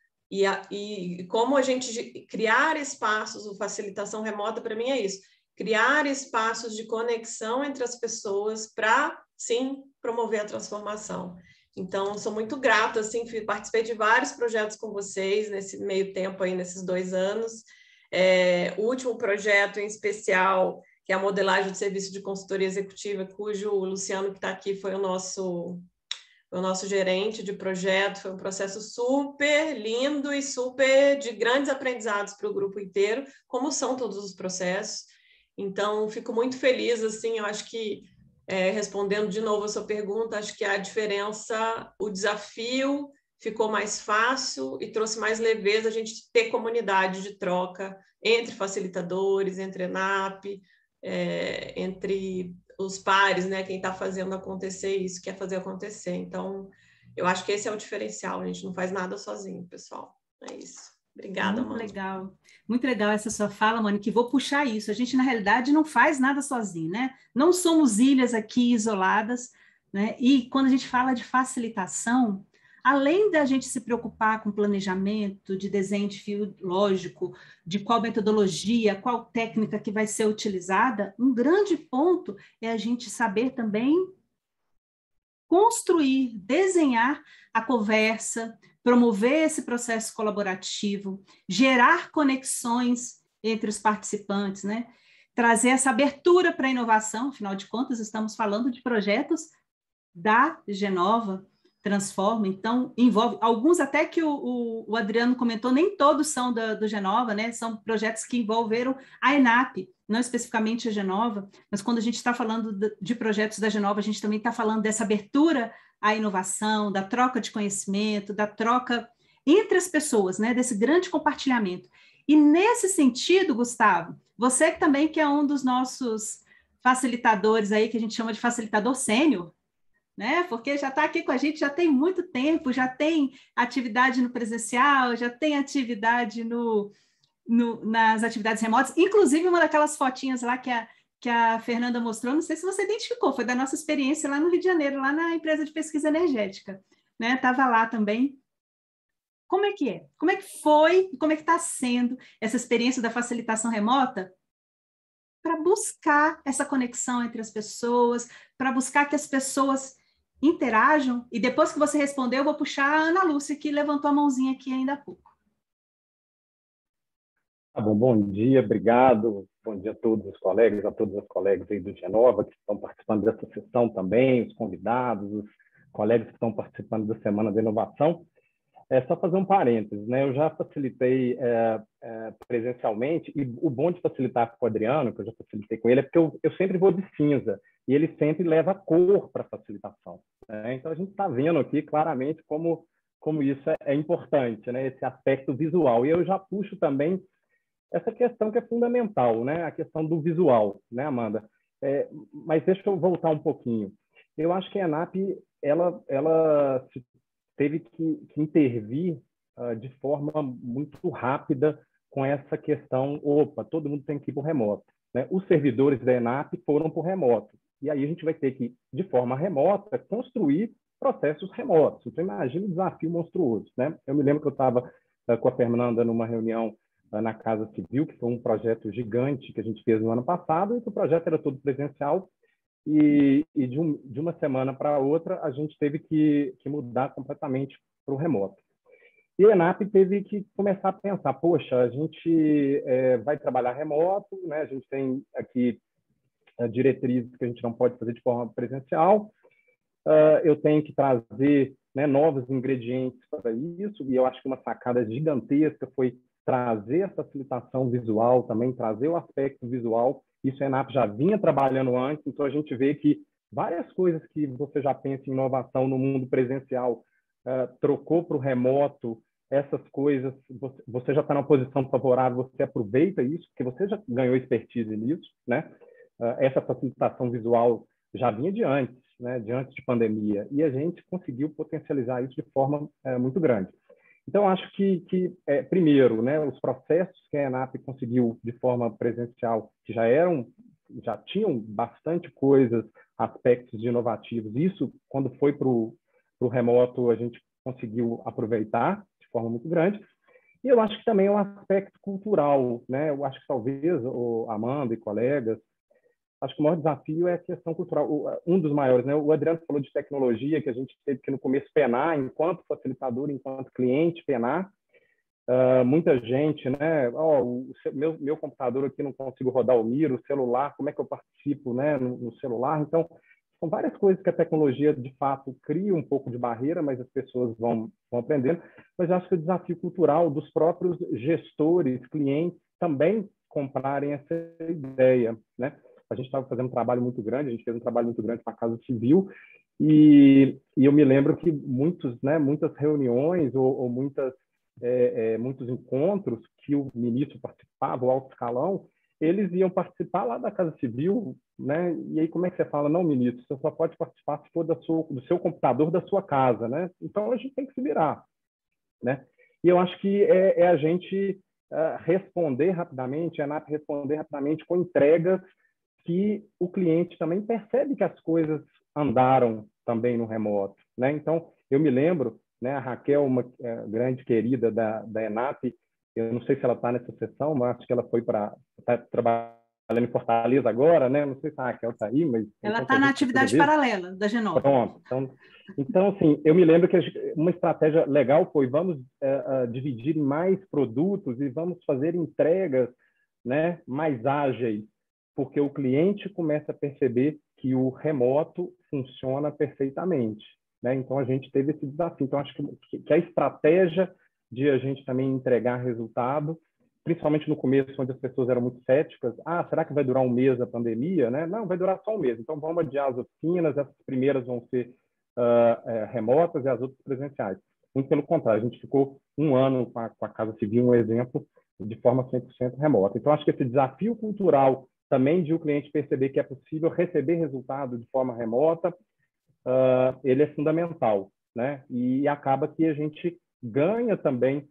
E como a gente criar espaços, o facilitação remota para mim é isso, criar espaços de conexão entre as pessoas para, sim, promover a transformação. Então, sou muito grata, assim, participei de vários projetos com vocês nesse meio tempo aí, nesses 2 anos. O último projeto em especial, que é a modelagem de serviço de consultoria executiva, cujo o Luciano, que está aqui, foi o nosso gerente de projeto. Foi um processo super lindo e super de grandes aprendizados para o grupo inteiro, como são todos os processos. Então, fico muito feliz, assim, eu acho que, respondendo de novo a sua pergunta, acho que a diferença, o desafio ficou mais fácil e trouxe mais leveza a gente ter comunidade de troca entre facilitadores, entre ENAP, entre os pares, né? Quem está fazendo acontecer isso, quer fazer acontecer. Então, eu acho que esse é o diferencial, a gente não faz nada sozinho, pessoal. É isso. Obrigada, Muito Mônica. legal. Muito legal essa sua fala, Mônica, que vou puxar isso. A gente, na realidade, não faz nada sozinho, né? Não somos ilhas aqui isoladas, né? E quando a gente fala de facilitação, além da gente se preocupar com planejamento, de desenho de fio lógico, de qual metodologia, qual técnica que vai ser utilizada, um grande ponto é a gente saber também construir, desenhar a conversa, promover esse processo colaborativo, gerar conexões entre os participantes, né? Trazer essa abertura para a inovação, afinal de contas, estamos falando de projetos da Genova Transforma, então envolve alguns até que o Adriano comentou, nem todos são do Genova, né? São projetos que envolveram a ENAP, não especificamente a Genova, mas quando a gente está falando de projetos da Genova, a gente também está falando dessa abertura à inovação, da troca de conhecimento, da troca entre as pessoas, né? Desse grande compartilhamento. E nesse sentido, Gustavo, você também que é um dos nossos facilitadores aí, que a gente chama de facilitador sênior, né? Porque já está aqui com a gente, já tem muito tempo, já tem atividade no presencial, já tem atividade nas atividades remotas, inclusive uma daquelas fotinhas lá que a Fernanda mostrou, não sei se você identificou, foi da nossa experiência lá no Rio de Janeiro, lá na empresa de pesquisa energética, né? Estava lá também. Como é que é? Como é que foi e como é que está sendo essa experiência da facilitação remota para buscar essa conexão entre as pessoas, para buscar que as pessoas interajam? E depois que você respondeu, eu vou puxar a Ana Lúcia, que levantou a mãozinha aqui ainda há pouco. Tá bom, bom dia, obrigado. Bom dia a todos os colegas, a todas as colegas aí do Genova que estão participando dessa sessão também, os convidados, os colegas que estão participando da Semana da Inovação. Só fazer um parênteses, né? Eu já facilitei presencialmente, e o bom de facilitar com o Adriano, que eu já facilitei com ele, é porque eu sempre vou de cinza, e ele sempre leva cor para a facilitação, né? Então, a gente está vendo aqui claramente como isso é importante, né? Esse aspecto visual. E eu já puxo também essa questão que é fundamental, né? A questão do visual, né, Amanda? Mas deixa eu voltar um pouquinho. Eu acho que a ENAP, ela teve que intervir de forma muito rápida com essa questão, todo mundo tem que ir para o remoto, né? Os servidores da ENAP foram para o remoto, e aí a gente vai ter que, de forma remota, construir processos remotos. Então, imagina um desafio monstruoso, né? Eu me lembro que eu estava com a Fernanda numa reunião na Casa Civil, que foi um projeto gigante que a gente fez no ano passado, e o projeto era todo presencial, e de uma semana para outra a gente teve que mudar completamente para o remoto. E a ENAP teve que começar a pensar, poxa, a gente vai trabalhar remoto, né? A gente tem aqui diretrizes que a gente não pode fazer de forma presencial, eu tenho que trazer, né, novos ingredientes para isso, e eu acho que uma sacada gigantesca foi trazer a facilitação visual também, trazer o aspecto visual. Isso a ENAP já vinha trabalhando antes, então a gente vê que várias coisas que você já pensa em inovação no mundo presencial, trocou para o remoto, essas coisas, você já está numa posição favorável, você aproveita isso, porque você já ganhou expertise nisso, né? Essa facilitação visual já vinha de antes, né? De antes de pandemia, e a gente conseguiu potencializar isso de forma muito grande. Então, acho que primeiro, né, os processos que a ENAP conseguiu de forma presencial, que já tinham bastante coisas, aspectos de inovativos, isso, quando foi para o remoto, a gente conseguiu aproveitar de forma muito grande. E eu acho que também é um aspecto cultural, né? Eu acho que talvez, Amanda e colegas, acho que o maior desafio é a questão cultural. Um dos maiores, né? O Adriano falou de tecnologia, que a gente teve que, no começo, penar, enquanto facilitador, enquanto cliente, penar. Muita gente, né? Meu computador aqui não consigo rodar o Miro, o celular, como é que eu participo, né, no celular? Então, são várias coisas que a tecnologia, de fato, cria um pouco de barreira, mas as pessoas vão aprendendo. Mas eu acho que o desafio cultural dos próprios gestores, clientes, também comprarem essa ideia, né? A gente estava fazendo um trabalho muito grande, a gente fez um trabalho muito grande para a Casa Civil, e eu me lembro que muitas reuniões ou muitos encontros que o ministro participava, o alto escalão, eles iam participar lá da Casa Civil, né? E aí como é que você fala, não, ministro, você só pode participar se for do seu computador da sua casa, né? Então a gente tem que se virar, né? E eu acho que a gente responder rapidamente, a ENAP responder rapidamente com entregas que o cliente também percebe que as coisas andaram também no remoto, né? Então, eu me lembro, né, a Raquel, uma grande querida da ENAP, eu não sei se ela está nessa sessão, mas acho que ela foi para trabalhar em Fortaleza agora, né? Não sei se a Raquel está aí, mas... Ela está na atividade paralela da Genova. Pronto. Então, assim, eu me lembro que uma estratégia legal foi vamos dividir em mais produtos e vamos fazer entregas, né, mais ágeis, porque o cliente começa a perceber que o remoto funciona perfeitamente, né? Então, a gente teve esse desafio. Então, acho que a estratégia de a gente também entregar resultado, principalmente no começo, onde as pessoas eram muito céticas, será que vai durar um mês a pandemia, né? Não, vai durar só um mês. Então, vamos adiar as oficinas, essas primeiras vão ser remotas e as outras presenciais. Muito pelo contrário, a gente ficou um ano com a Casa Civil, um exemplo, de forma 100% remota. Então, acho que esse desafio cultural também de o cliente perceber que é possível receber resultado de forma remota, ele é fundamental, né? E acaba que a gente ganha também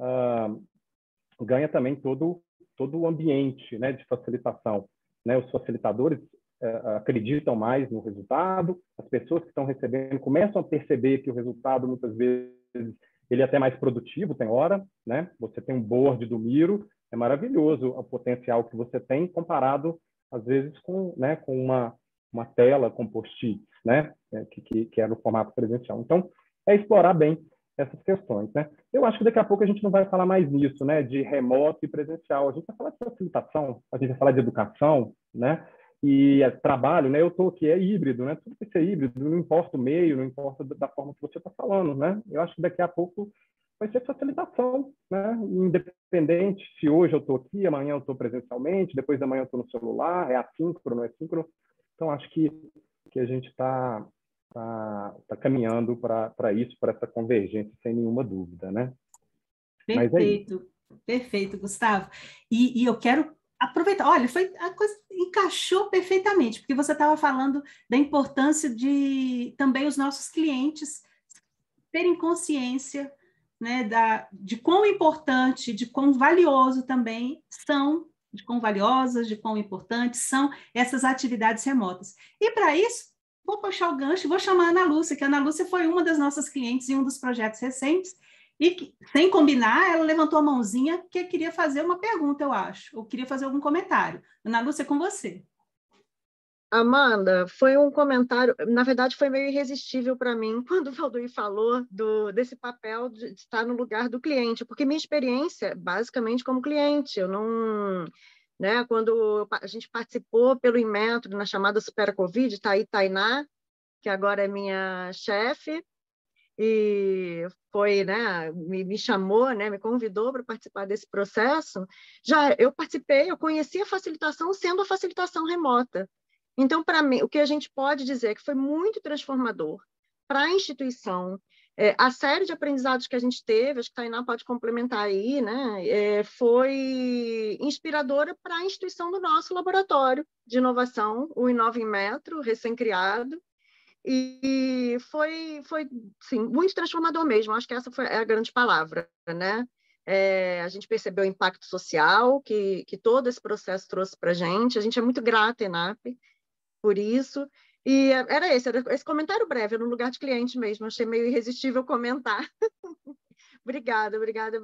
todo o ambiente, né, de facilitação, né? Os facilitadores acreditam mais no resultado, as pessoas que estão recebendo começam a perceber que o resultado, muitas vezes, ele é até mais produtivo, tem hora, né? Você tem um board do Miro, é maravilhoso o potencial que você tem comparado, às vezes, com uma tela com post-its, né? Que é no formato presencial. Então, é explorar bem essas questões, né? Eu acho que daqui a pouco a gente não vai falar mais nisso, né? De remoto e presencial. A gente vai falar de facilitação, a gente vai falar de educação, né? E trabalho, né? Eu estou aqui, é híbrido, né? Tudo tem que ser híbrido, não importa o meio, não importa da forma que você está falando, né? Eu acho que daqui a pouco vai ser facilitação, né? Independente se hoje eu estou aqui, amanhã eu estou presencialmente, depois da manhã eu estou no celular, é assíncrono, é síncrono. Então, acho que a gente está caminhando para isso, para essa convergência, sem nenhuma dúvida, né? Perfeito, perfeito, Gustavo. E eu quero aproveitar, olha, a coisa encaixou perfeitamente, porque você estava falando da importância de também os nossos clientes terem consciência, né, de quão importante, de quão valioso também são, de quão valiosas, de quão importantes são essas atividades remotas. E para isso, vou puxar o gancho, vou chamar a Ana Lúcia, que a Ana Lúcia foi uma das nossas clientes em um dos projetos recentes, e que, sem combinar, ela levantou a mãozinha porque queria fazer uma pergunta, eu acho, ou queria fazer algum comentário. Ana Lúcia, é com você. Amanda, foi um comentário, na verdade foi meio irresistível para mim quando o Valdir falou desse papel de estar no lugar do cliente, porque minha experiência, basicamente como cliente, eu não... Né, quando a gente participou pelo Inmetro na chamada Supera Covid, Tainá, que agora é minha chefe, e foi, né, me chamou, né, me convidou para participar desse processo, eu participei, eu conheci a facilitação sendo a facilitação remota. Então, para mim, o que a gente pode dizer é que foi muito transformador para a instituição. A série de aprendizados que a gente teve, acho que a Tainá pode complementar aí, né, foi inspiradora para a instituição do nosso laboratório de inovação, o Inova Inmetro, recém-criado, e foi sim, muito transformador mesmo. Acho que essa foi a grande palavra, né? A gente percebeu o impacto social que todo esse processo trouxe para a gente é muito grata, ENAP, por isso. E era esse comentário breve, no lugar de cliente mesmo. Achei meio irresistível comentar. Obrigada.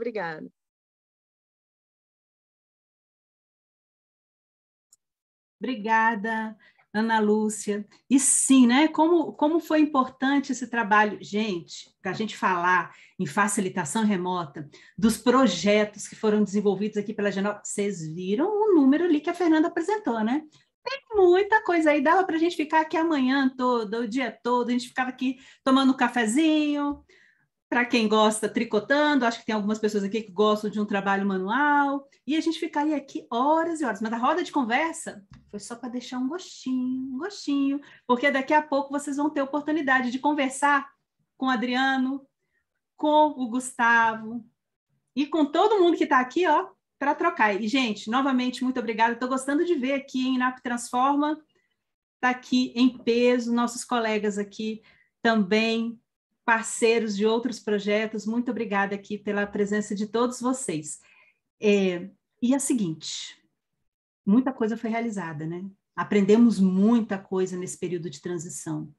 Obrigada, Ana Lúcia. E sim, né? Como foi importante esse trabalho, gente, para a gente falar em facilitação remota, dos projetos que foram desenvolvidos aqui pela Genova. Vocês viram o número ali que a Fernanda apresentou, né? Tem muita coisa aí, dava para a gente ficar aqui amanhã todo, o dia todo, a gente ficava aqui tomando um cafezinho, para quem gosta, tricotando, acho que tem algumas pessoas aqui que gostam de um trabalho manual, e a gente ficaria aqui horas e horas, mas a roda de conversa foi só para deixar um gostinho, porque daqui a pouco vocês vão ter oportunidade de conversar com o Adriano, com o Gustavo, e com todo mundo que está aqui, ó, para trocar. E, gente, novamente, muito obrigada. Estou gostando de ver aqui em INAP Transforma, está aqui em peso, nossos colegas aqui também, parceiros de outros projetos. Muito obrigada aqui pela presença de todos vocês. E é o seguinte, muita coisa foi realizada, né? Aprendemos muita coisa nesse período de transição.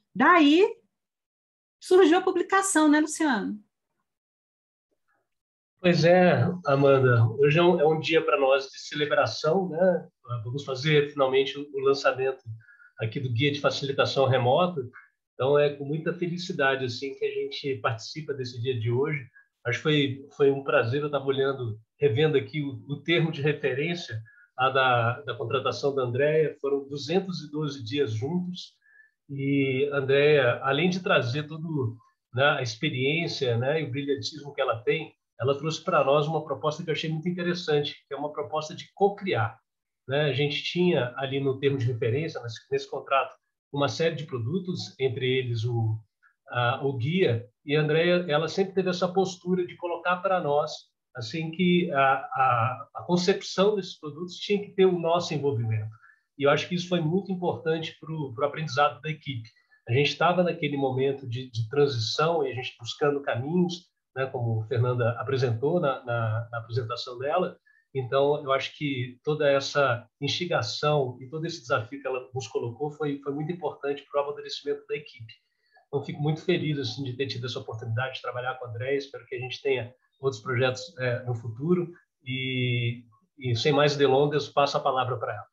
Daí, surgiu a publicação, né, Luciano? Pois é, Amanda, hoje é um dia para nós de celebração, né? Vamos fazer finalmente o lançamento aqui do Guia de Facilitação Remota. Então é com muita felicidade assim que a gente participa desse dia de hoje. Acho que foi um prazer. Eu estava revendo aqui o termo de referência da contratação da Andréia. Foram 212 dias juntos e Andréia, além de trazer tudo, né, a experiência, né, e o brilhantismo que ela tem, ela trouxe para nós uma proposta que eu achei muito interessante, que é uma proposta de co-criar, né? A gente tinha ali no termo de referência, nesse contrato, uma série de produtos, entre eles o guia, e a Andréia, ela sempre teve essa postura de colocar para nós assim que a concepção desses produtos tinha que ter o nosso envolvimento. E eu acho que isso foi muito importante para o aprendizado da equipe. A gente estava naquele momento de transição e a gente buscando caminhos, né, como a Fernanda apresentou na apresentação dela. Então, eu acho que toda essa instigação e todo esse desafio que ela nos colocou foi muito importante para o amadurecimento da equipe. Então, fico muito feliz assim, de ter tido essa oportunidade de trabalhar com a Andréia. Espero que a gente tenha outros projetos no futuro. E, sem mais delongas, passo a palavra para ela.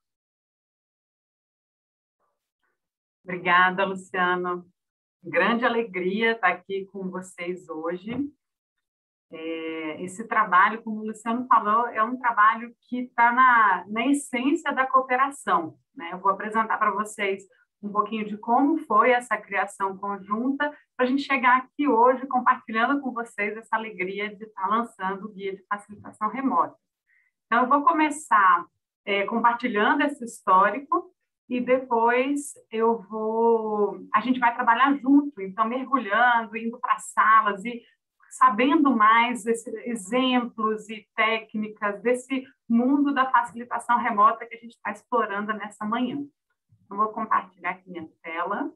Obrigada, Luciano. Grande alegria estar aqui com vocês hoje. Esse trabalho, como o Luciano falou, é um trabalho que está na essência da cooperação, né? Eu vou apresentar para vocês um pouquinho de como foi essa criação conjunta, para a gente chegar aqui hoje compartilhando com vocês essa alegria de estar lançando o Guia de Facilitação Remota. Então, eu vou começar compartilhando esse histórico e depois a gente vai trabalhar junto, então mergulhando, indo para salas e sabendo mais exemplos e técnicas desse mundo da facilitação remota que a gente está explorando nessa manhã. Eu vou compartilhar aqui minha tela.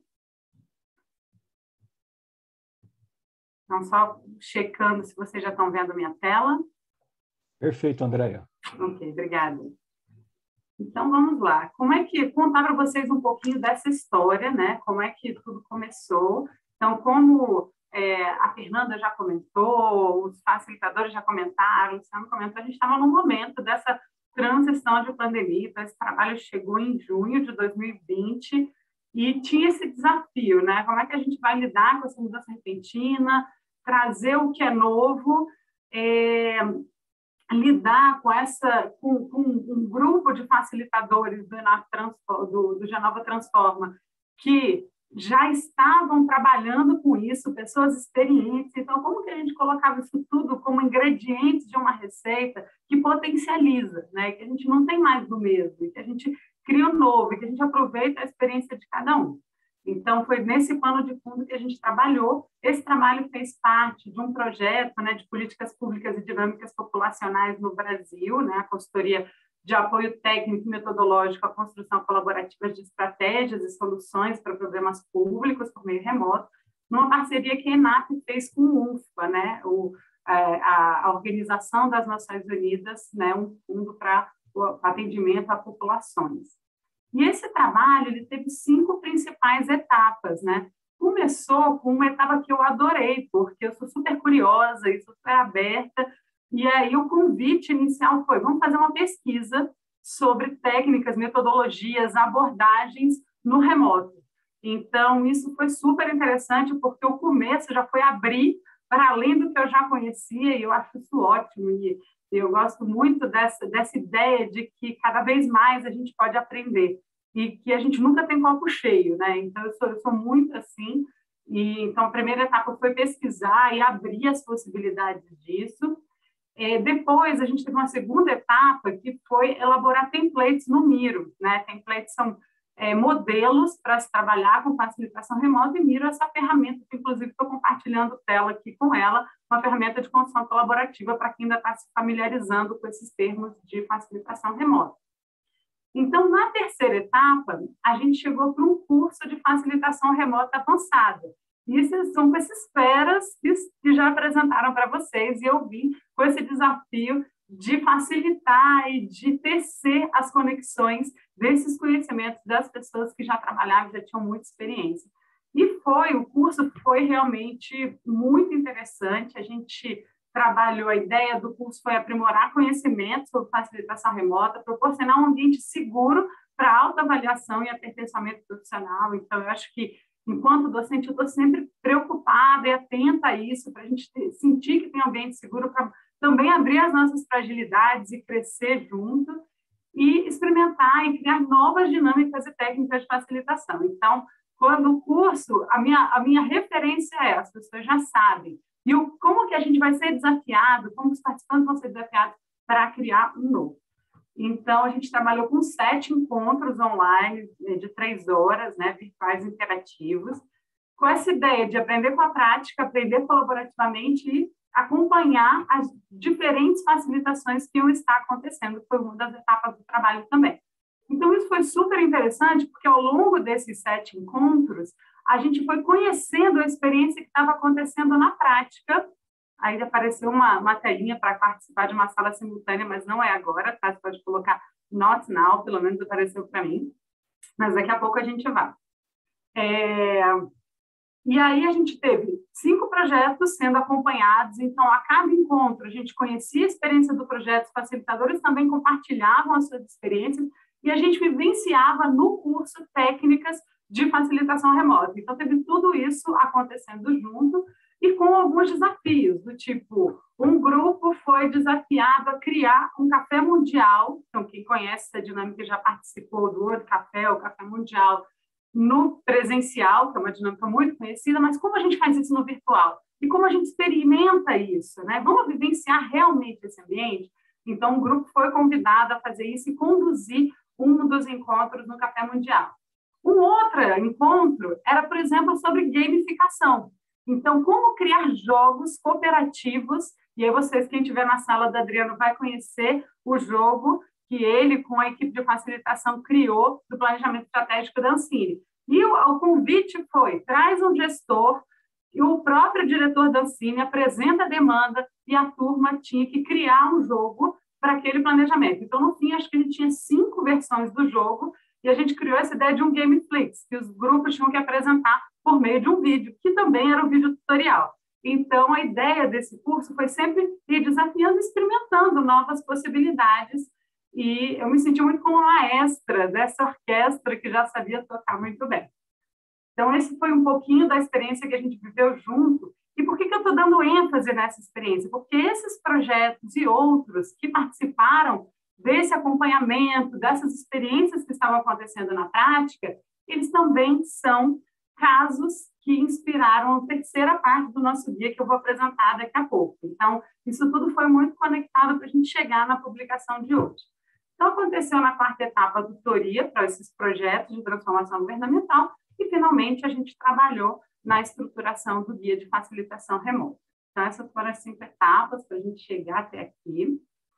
Então, só checando se vocês já estão vendo a minha tela. Perfeito, Andréia. Ok, obrigada. Então, vamos lá. Contar para vocês um pouquinho dessa história, né? Como é que tudo começou. Então, como a Fernanda já comentou, os facilitadores já comentaram, o Luciano comentou, a gente estava no momento dessa transição de pandemia, então esse trabalho chegou em junho de 2020 e tinha esse desafio, né? Como é que a gente vai lidar com essa mudança repentina, trazer o que é novo, lidar com um grupo de facilitadores do Genova Transforma que já estavam trabalhando com isso, pessoas experientes. Então, como que a gente colocava isso tudo como ingredientes de uma receita que potencializa, né? Que a gente não tem mais do mesmo, que a gente cria o novo, que a gente aproveita a experiência de cada um. Então, foi nesse pano de fundo que a gente trabalhou. Esse trabalho fez parte de um projeto, né, de políticas públicas e dinâmicas populacionais no Brasil, né, a consultoria de apoio técnico e metodológico à construção colaborativa de estratégias e soluções para problemas públicos por meio remoto, numa parceria que a ENAP fez com o UNFPA, né, a Organização das Nações Unidas, né, um fundo para o atendimento a populações. E esse trabalho ele teve 5 principais etapas, né? Começou com uma etapa que eu adorei, porque eu sou super curiosa e super aberta. E aí o convite inicial foi: vamos fazer uma pesquisa sobre técnicas, metodologias, abordagens no remoto. Então, isso foi super interessante, porque o começo já foi abrir para além do que eu já conhecia, e eu acho isso ótimo. E eu gosto muito dessa ideia de que cada vez mais a gente pode aprender e que a gente nunca tem copo cheio, né? Então, eu sou muito assim. E, então, a primeira etapa foi pesquisar e abrir as possibilidades disso. Depois, a gente teve uma segunda etapa, que foi elaborar templates no Miro, né? Templates são modelos para se trabalhar com facilitação remota, e Miro é essa ferramenta que, inclusive, estou compartilhando tela aqui com ela, uma ferramenta de construção colaborativa para quem ainda está se familiarizando com esses termos de facilitação remota. Então, na terceira etapa, a gente chegou para um curso de facilitação remota avançada. E são com esses feras que já apresentaram para vocês, e eu vim com esse desafio de facilitar e de tecer as conexões desses conhecimentos das pessoas que já trabalhavam, já tinham muita experiência. E o curso foi realmente muito interessante. A gente trabalhou, a ideia do curso foi aprimorar conhecimento sobre facilitação remota, proporcionar um ambiente seguro para autoavaliação e aperfeiçoamento profissional. Então, eu acho que, enquanto docente, eu estou sempre preocupada e atenta a isso, para a gente sentir que tem um ambiente seguro para também abrir as nossas fragilidades e crescer junto e experimentar e criar novas dinâmicas e técnicas de facilitação. Então, quando o curso, a minha referência é, as pessoas já sabem, e como que a gente vai ser desafiado, como os participantes vão ser desafiados para criar um novo. Então, a gente trabalhou com 7 encontros online de 3 horas, né, virtuais interativos, com essa ideia de aprender com a prática, aprender colaborativamente e acompanhar as diferentes facilitações que iam estar acontecendo, foi uma das etapas do trabalho também. Então, isso foi super interessante, porque ao longo desses 7 encontros, a gente foi conhecendo a experiência que estava acontecendo na prática. Aí apareceu uma telinha para participar de uma sala simultânea, mas não é agora, tá? Você pode colocar not now, pelo menos apareceu para mim, mas daqui a pouco a gente vai. E aí a gente teve 5 projetos sendo acompanhados, então a cada encontro a gente conhecia a experiência do projeto, os facilitadores também compartilhavam as suas experiências e a gente vivenciava no curso técnicas de facilitação remota. Então teve tudo isso acontecendo junto e com alguns desafios, do tipo, um grupo foi desafiado a criar um café mundial, então quem conhece essa dinâmica já participou do World Café, o Café Mundial, no presencial, que é uma dinâmica muito conhecida, mas como a gente faz isso no virtual? E como a gente experimenta isso, né? Vamos vivenciar realmente esse ambiente? Então, o grupo foi convidado a fazer isso e conduzir um dos encontros no Café Mundial. Um outro encontro era, por exemplo, sobre gamificação. Então, como criar jogos cooperativos, e aí vocês, quem estiver na sala da Adriano, vai conhecer o jogo que ele, com a equipe de facilitação, criou do planejamento estratégico da Ancine. E o convite foi, traz um gestor, e o próprio diretor da Ancine apresenta a demanda, e a turma tinha que criar um jogo para aquele planejamento. Então, no fim, acho que a gente tinha 5 versões do jogo, e a gente criou essa ideia de um Gameflix, que os grupos tinham que apresentar por meio de um vídeo, que também era um vídeo tutorial. Então, a ideia desse curso foi sempre ir desafiando e experimentando novas possibilidades, e eu me senti muito como maestra dessa orquestra que já sabia tocar muito bem. Então, esse foi um pouquinho da experiência que a gente viveu junto. E por que eu estou dando ênfase nessa experiência? Porque esses projetos e outros que participaram desse acompanhamento, dessas experiências que estavam acontecendo na prática, eles também são casos que inspiraram a terceira parte do nosso guia, que eu vou apresentar daqui a pouco. Então, isso tudo foi muito conectado para a gente chegar na publicação de hoje. Então, aconteceu na 4ª etapa a tutoria para esses projetos de transformação governamental e, finalmente, a gente trabalhou na estruturação do guia de facilitação remota. Então, essas foram as 5 etapas para a gente chegar até aqui.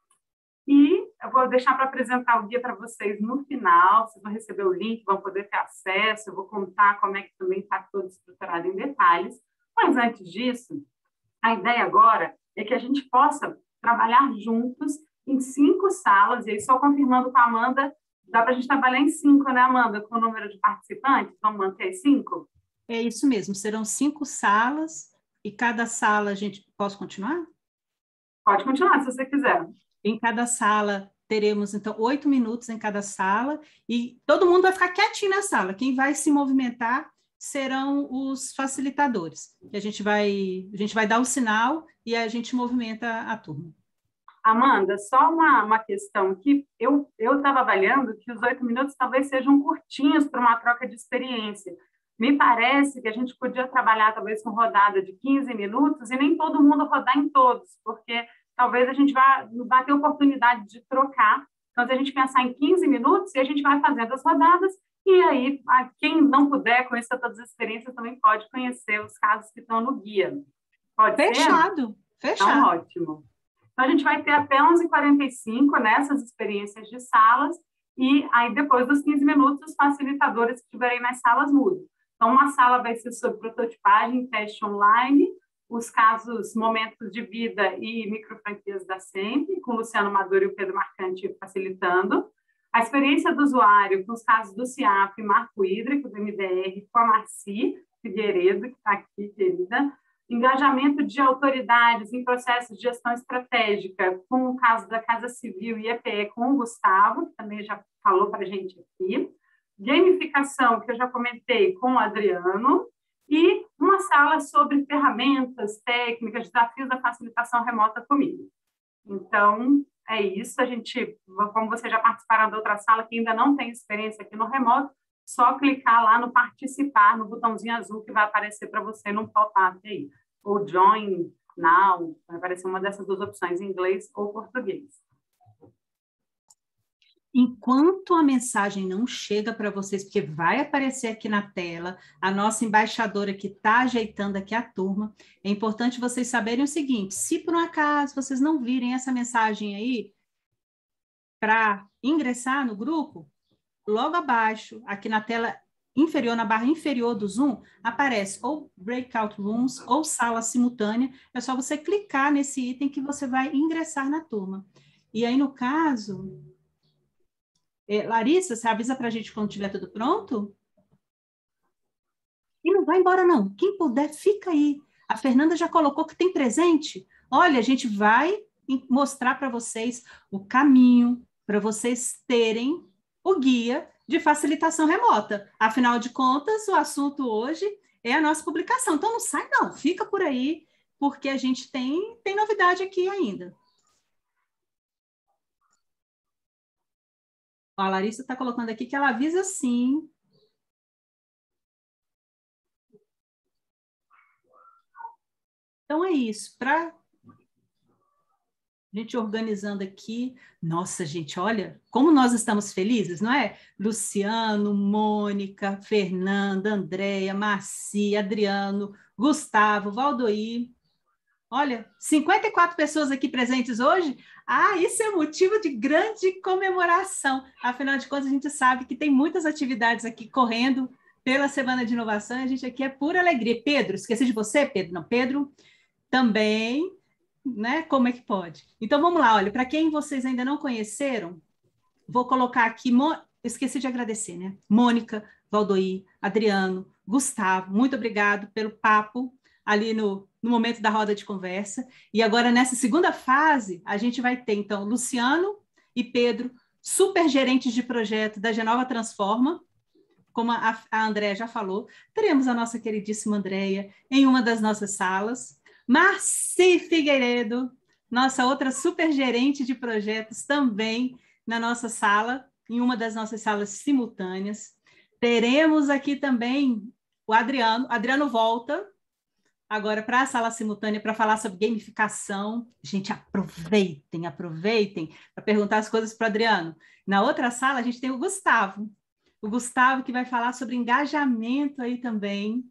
E eu vou deixar para apresentar o guia para vocês no final, vocês vão receber o link, vão poder ter acesso, eu vou contar como é que também está todo estruturado em detalhes. Mas, antes disso, a ideia agora é que a gente possa trabalhar juntos em 5 salas, e aí só confirmando com a Amanda, dá para a gente trabalhar em 5, né, Amanda, com o número de participantes? Vamos manter 5? É isso mesmo, serão 5 salas, e cada sala a gente... Posso continuar? Pode continuar, se você quiser. Em cada sala teremos, então, 8 minutos em cada sala, e todo mundo vai ficar quietinho na sala. Quem vai se movimentar serão os facilitadores. A gente vai dar o sinal e a gente movimenta a turma. Amanda, só uma questão que eu estava avaliando que os 8 minutos talvez sejam curtinhos para uma troca de experiência. Me parece que a gente podia trabalhar talvez com rodada de 15 minutos e nem todo mundo rodar em todos, porque talvez a gente vai ter oportunidade de trocar. Então, se a gente pensar em 15 minutos, e a gente vai fazendo as rodadas, e aí quem não puder conhecer todas as experiências também pode conhecer os casos que estão no guia. Pode ser? Fechado. Então, ótimo. Então, a gente vai ter até 11h45 nessas experiências de salas, e aí, depois dos 15 minutos, os facilitadores que estiverem nas salas mudam. Então, uma sala vai ser sobre prototipagem, teste online, os casos Momentos de Vida e Microfranquias da SEMP, com o Luciano Maduro e o Pedro Marcante facilitando. A experiência do usuário com os casos do CIAP e Marco Hídrico, do MDR, com a Marci Figueiredo, que está aqui, querida, engajamento de autoridades em processos de gestão estratégica, com o caso da Casa Civil e EPE com o Gustavo, que também já falou para a gente aqui, gamificação, que eu já comentei com o Adriano, e uma sala sobre ferramentas, técnicas, desafios da facilitação remota comigo. Então, é isso. A gente, como vocês já participaram da outra sala, que ainda não tem experiência aqui no remoto, só clicar lá no participar, no botãozinho azul que vai aparecer para você num pop-up aí. Ou join now, vai aparecer uma dessas duas opções, em inglês ou português. Enquanto a mensagem não chega para vocês, porque vai aparecer aqui na tela, a nossa embaixadora que está ajeitando aqui a turma, é importante vocês saberem o seguinte: se por um acaso vocês não virem essa mensagem aí para ingressar no grupo, logo abaixo, aqui na tela inferior, na barra inferior do Zoom, aparece ou Breakout Rooms ou Sala Simultânea. É só você clicar nesse item que você vai ingressar na turma. E aí, no caso... Larissa, você avisa para a gente quando tiver tudo pronto? E não vai embora, não. Quem puder, fica aí. A Fernanda já colocou que tem presente. Olha, a gente vai mostrar para vocês o caminho para vocês terem o guia de facilitação remota. Afinal de contas, o assunto hoje é a nossa publicação. Então, não sai, não. Fica por aí, porque a gente tem novidade aqui ainda. A Larissa está colocando aqui que ela avisa sim. Então, é isso. Para a gente organizando aqui. Nossa, gente, olha como nós estamos felizes, não é? Luciano, Mônica, Fernanda, Andréia, Marci, Adriano, Gustavo, Valdoir. Olha, 54 pessoas aqui presentes hoje. Ah, isso é motivo de grande comemoração. Afinal de contas, a gente sabe que tem muitas atividades aqui correndo pela Semana de Inovação e a gente aqui é pura alegria. Pedro, esqueci de você, Pedro? Não, Pedro também, né? Como é que pode? Então, vamos lá, olha, para quem vocês ainda não conheceram, vou colocar aqui, esqueci de agradecer, né? Mônica, Valdoir, Adriano, Gustavo, muito obrigado pelo papo ali no momento da roda de conversa. E agora, nessa segunda fase, a gente vai ter, então, Luciano e Pedro, super gerentes de projeto da Genova Transforma, como a Andréia já falou. Teremos a nossa queridíssima Andréia em uma das nossas salas. Marci Figueiredo, nossa outra super gerente de projetos, também na nossa sala, em uma das nossas salas simultâneas. Teremos aqui também o Adriano. Adriano volta agora para a sala simultânea para falar sobre gamificação. Gente, aproveitem para perguntar as coisas para o Adriano. Na outra sala, a gente tem o Gustavo que vai falar sobre engajamento aí também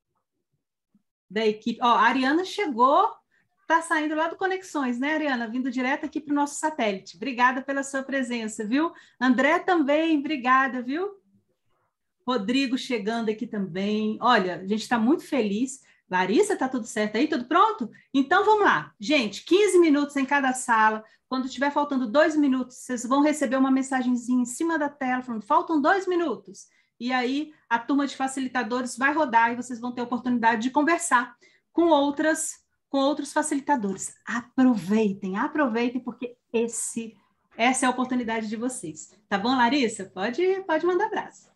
da equipe. Ó, a Ariana chegou, está saindo lá do Conexões, né, Ariana? Vindo direto aqui para o nosso satélite. Obrigada pela sua presença, viu? André também, obrigada, viu? Rodrigo chegando aqui também. Olha, a gente está muito feliz. Larissa, está tudo certo aí? Tudo pronto? Então, vamos lá. Gente, 15 minutos em cada sala. Quando estiver faltando 2 minutos, vocês vão receber uma mensagenzinha em cima da tela, falando, faltam 2 minutos. E aí, a turma de facilitadores vai rodar e vocês vão ter a oportunidade de conversar com outros facilitadores. Aproveitem, porque essa é a oportunidade de vocês. Tá bom, Larissa? Pode mandar abraço.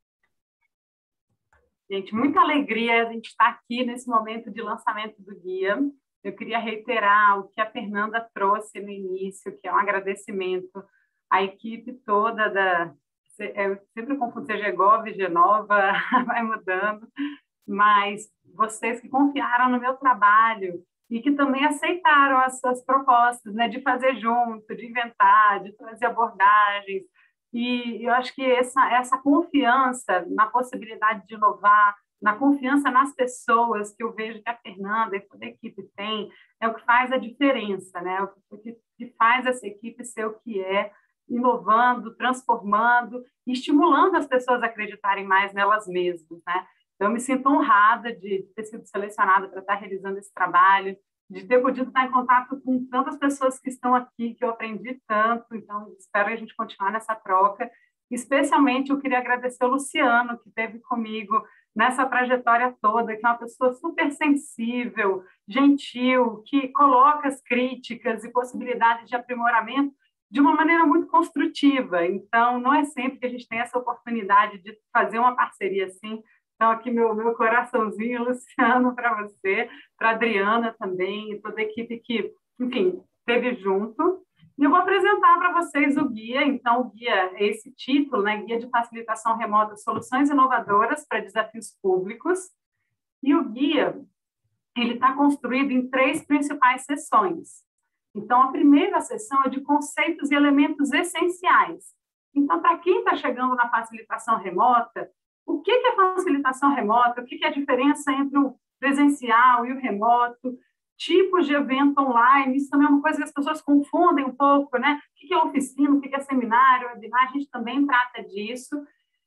Gente, muita alegria a gente estar aqui nesse momento de lançamento do guia. Eu queria reiterar o que a Fernanda trouxe no início, que é um agradecimento à equipe toda eu sempre confundo Segov e Genova, vai mudando, mas vocês que confiaram no meu trabalho e que também aceitaram as suas propostas, né, de fazer junto, de inventar, de trazer abordagens. E eu acho que essa confiança na possibilidade de inovar, na confiança nas pessoas que eu vejo que a Fernanda e toda a equipe tem, é o que faz a diferença, né? O que faz essa equipe ser o que é, inovando, transformando, estimulando as pessoas a acreditarem mais nelas mesmas, né? Então, eu me sinto honrada de ter sido selecionada para estar realizando esse trabalho, de ter podido estar em contato com tantas pessoas que estão aqui, que eu aprendi tanto, então espero a gente continuar nessa troca. Especialmente eu queria agradecer ao Luciano, que esteve comigo nessa trajetória toda, que é uma pessoa super sensível, gentil, que coloca as críticas e possibilidades de aprimoramento de uma maneira muito construtiva. Então, não é sempre que a gente tem essa oportunidade de fazer uma parceria assim. Então, aqui meu coraçãozinho, Luciano, para você, para a Adriana também, e toda a equipe que, enfim, esteve junto. E eu vou apresentar para vocês o guia. Então, o guia é esse título, né? Guia de Facilitação Remota, Soluções Inovadoras para Desafios Públicos. E o guia, ele está construído em 3 principais seções. Então, a primeira seção é de conceitos e elementos essenciais. Então, para quem está chegando na facilitação remota, o que é facilitação remota? O que é a diferença entre o presencial e o remoto? Tipos de evento online, isso também é uma coisa que as pessoas confundem um pouco, né? O que é oficina, o que é seminário, webinar, a gente também trata disso.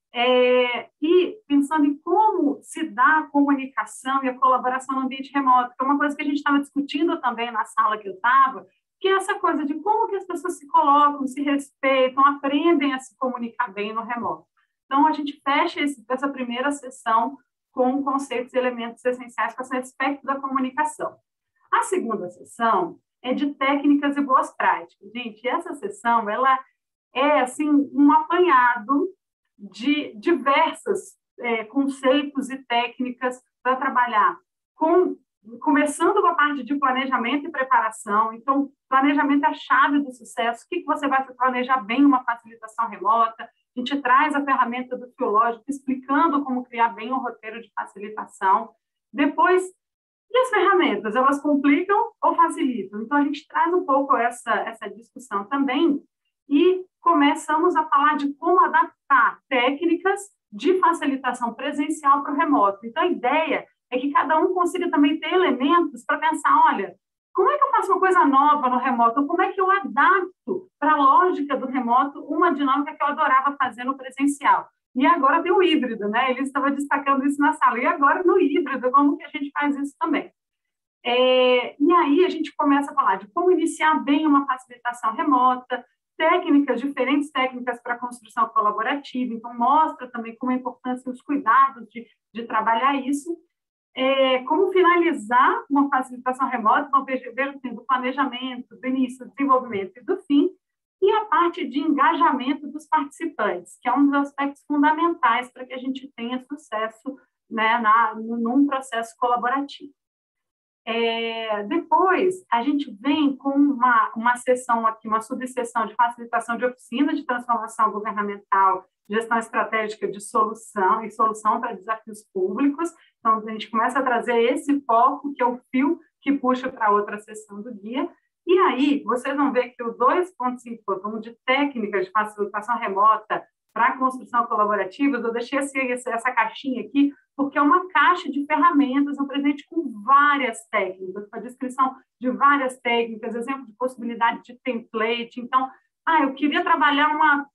E pensando em como se dá a comunicação e a colaboração no ambiente remoto, que é uma coisa que a gente estava discutindo também na sala que eu estava, que é essa coisa de como que as pessoas se colocam, se respeitam, aprendem a se comunicar bem no remoto. Então, a gente fecha essa primeira sessão com conceitos e elementos essenciais para esse aspecto da comunicação. A segunda sessão é de técnicas e boas práticas. Gente, essa sessão ela é assim, um apanhado de diversos conceitos e técnicas para trabalhar, começando com a parte de planejamento e preparação. Então, planejamento é a chave do sucesso. O que você vai planejar bem uma facilitação remota? A gente traz a ferramenta do Fiológico explicando como criar bem um roteiro de facilitação. Depois, e as ferramentas, elas complicam ou facilitam? Então, a gente traz um pouco essa discussão também e começamos a falar de como adaptar técnicas de facilitação presencial para o remoto. Então, a ideia é que cada um consiga também ter elementos para pensar, olha, como é que eu faço uma coisa nova no remoto? Como é que eu adapto para a lógica do remoto uma dinâmica que eu adorava fazer no presencial? E agora tem o híbrido, né? Ele estava destacando isso na sala. E agora no híbrido, como que a gente faz isso também? E aí a gente começa a falar de como iniciar bem uma facilitação remota, diferentes técnicas para construção colaborativa. Então, mostra também como é importante os cuidados de trabalhar isso. Como finalizar uma facilitação remota, então, veja do planejamento, do início, do desenvolvimento e do fim, e a parte de engajamento dos participantes, que é um dos aspectos fundamentais para que a gente tenha sucesso, né, num processo colaborativo. Depois, a gente vem com uma sessão aqui, uma subseção de facilitação de oficina de transformação governamental, gestão estratégica de solução e solução para desafios públicos. Então, a gente começa a trazer esse foco, que é o fio que puxa para outra sessão do guia. E aí, vocês vão ver que o 2.5 de técnicas de facilitação remota para construção colaborativa, eu deixei essa caixinha aqui, porque é uma caixa de ferramentas, um presente com várias técnicas, com a descrição de várias técnicas, exemplo de possibilidade de template. Então, eu queria trabalhar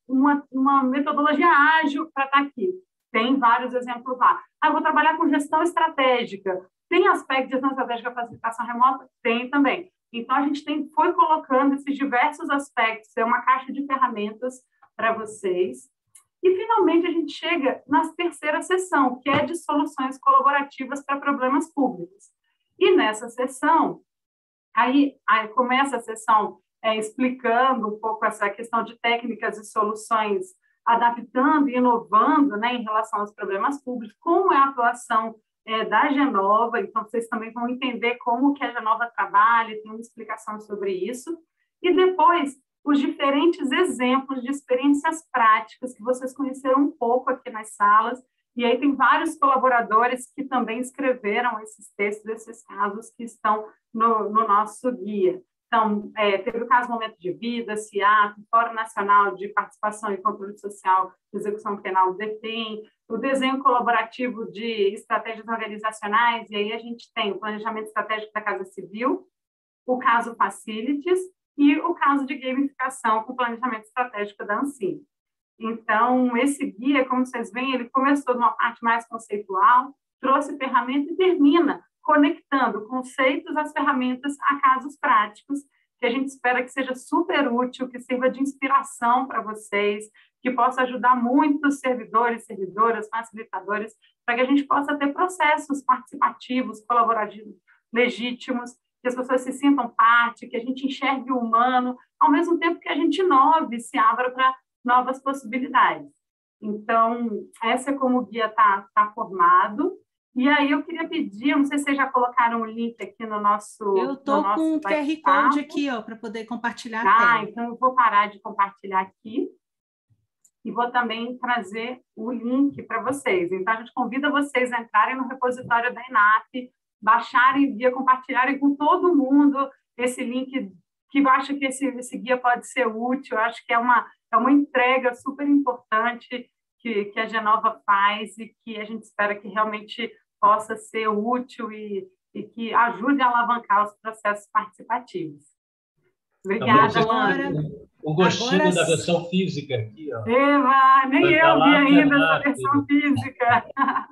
uma metodologia ágil para estar aqui. Tem vários exemplos lá. Eu vou trabalhar com gestão estratégica. Tem aspecto de gestão estratégica para facilitação remota? Tem também. Então, a gente foi colocando esses diversos aspectos, é uma caixa de ferramentas para vocês. E, finalmente, a gente chega na terceira sessão, que é de soluções colaborativas para problemas públicos. E, nessa sessão, aí começa a sessão explicando um pouco essa questão de técnicas e soluções, adaptando e inovando, né, em relação aos problemas públicos, como é a atuação da Genova. Então, vocês também vão entender como que a Genova trabalha, tem uma explicação sobre isso. E depois, os diferentes exemplos de experiências práticas que vocês conheceram um pouco aqui nas salas. E aí tem vários colaboradores que também escreveram esses textos, esses casos que estão no nosso guia. Então, teve o caso Momento de Vida, CIAP, Fórum Nacional de Participação e Controle Social de Execução Penal, DEPEN, o desenho colaborativo de estratégias organizacionais, e aí a gente tem o planejamento estratégico da Casa Civil, o caso Facilities e o caso de gamificação com planejamento estratégico da Ancine. Então, esse guia, como vocês veem, ele começou de uma parte mais conceitual, trouxe ferramenta e termina conectando conceitos às ferramentas a casos práticos, que a gente espera que seja super útil, que sirva de inspiração para vocês, que possa ajudar muitos servidores, servidoras, facilitadores para que a gente possa ter processos participativos, colaborativos, legítimos, que as pessoas se sintam parte, que a gente enxergue o humano, ao mesmo tempo que a gente inove, se abra para novas possibilidades. Então, essa é como o guia está formado. E aí eu queria pedir, não sei se vocês já colocaram o link aqui no nosso... Eu estou com o QR Code aqui, para poder compartilhar a tela. Então eu vou parar de compartilhar aqui e vou também trazer o link para vocês. Então, a gente convida vocês a entrarem no repositório da ENAP, baixarem o guia, compartilharem com todo mundo esse link, que eu acho que esse guia pode ser útil. Eu acho que é uma entrega super importante que a Genova faz e que a gente espera que realmente possa ser útil e que ajude a alavancar os processos participativos. Obrigada, Laura. O gostinho da versão física aqui, ó. Eva, nem eu vi ainda essa versão física.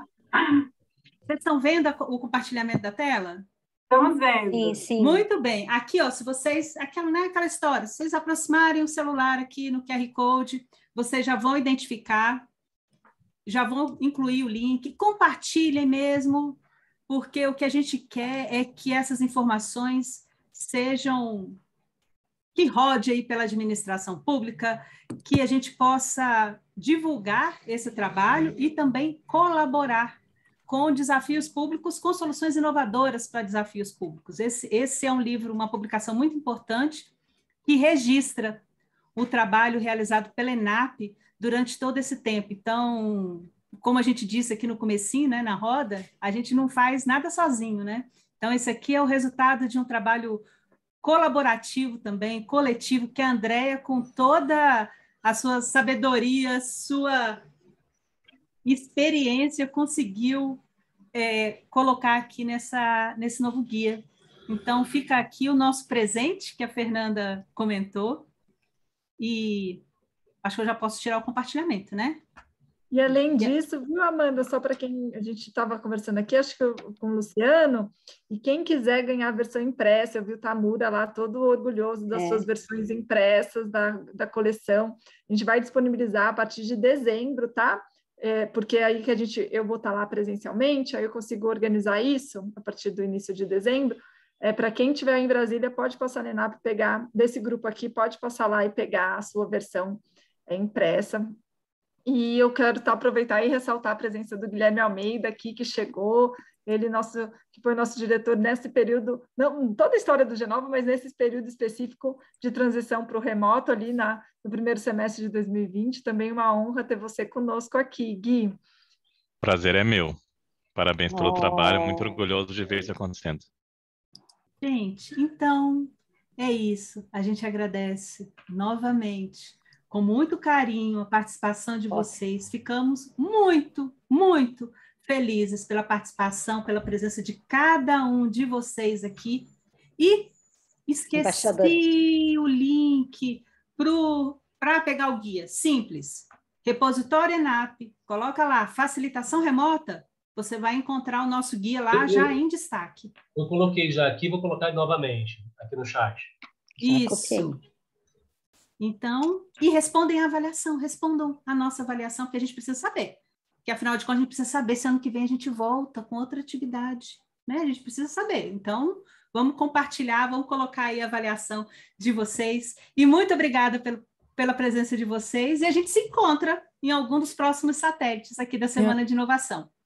Vocês estão vendo o compartilhamento da tela? Estamos vendo. Sim, sim. Muito bem. Aqui, ó, se vocês... Aquela história, se vocês aproximarem o celular aqui no QR Code, vocês já vão identificar, já vão incluir o link, compartilhem mesmo, porque o que a gente quer é que essas informações sejam... que rode aí pela administração pública, que a gente possa divulgar esse trabalho e também colaborar com desafios públicos, com soluções inovadoras para desafios públicos. Esse é um livro, uma publicação muito importante, que registra o trabalho realizado pela ENAP durante todo esse tempo. Então, como a gente disse aqui no comecinho, né, na roda, a gente não faz nada sozinho, né? Então, esse aqui é o resultado de um trabalho colaborativo também, coletivo, que a Andréia, com toda a sua sabedoria, sua experiência, conseguiu colocar aqui nesse novo guia. Então, fica aqui o nosso presente, que a Fernanda comentou, e acho que eu já posso tirar o compartilhamento, né? E além disso, viu, Amanda, só para quem a gente estava conversando aqui, acho que com o Luciano, e quem quiser ganhar a versão impressa, eu vi o Tamura lá todo orgulhoso das suas versões impressas da coleção. A gente vai disponibilizar a partir de dezembro, tá? Porque aí que eu vou estar lá presencialmente, aí eu consigo organizar isso a partir do início de dezembro. Para quem estiver em Brasília, pode passar na ENAP, pegar desse grupo aqui, pode passar lá e pegar a sua versão impressa. E eu quero aproveitar e ressaltar a presença do Guilherme Almeida aqui, que chegou, ele que foi nosso diretor nesse período, não toda a história do Genova, mas nesse período específico de transição para o remoto, ali no primeiro semestre de 2020. Também uma honra ter você conosco aqui, Gui. Prazer é meu. Parabéns pelo trabalho, muito orgulhoso de ver isso acontecendo. Gente, então, é isso. A gente agradece novamente, com muito carinho, a participação de vocês. Ficamos muito, muito felizes pela participação, pela presença de cada um de vocês aqui. E esqueci o link para pegar o guia. Simples. Repositório ENAP, coloca lá, facilitação remota, você vai encontrar o nosso guia lá já em destaque. Eu coloquei já aqui, vou colocar novamente aqui no chat. Isso. Então, e respondam a nossa avaliação, porque a gente precisa saber. Porque, afinal de contas, a gente precisa saber se ano que vem a gente volta com outra atividade, né? A gente precisa saber. Então, vamos compartilhar, vamos colocar aí a avaliação de vocês. E muito obrigada pela presença de vocês. E a gente se encontra em algum dos próximos satélites aqui da Semana de Inovação.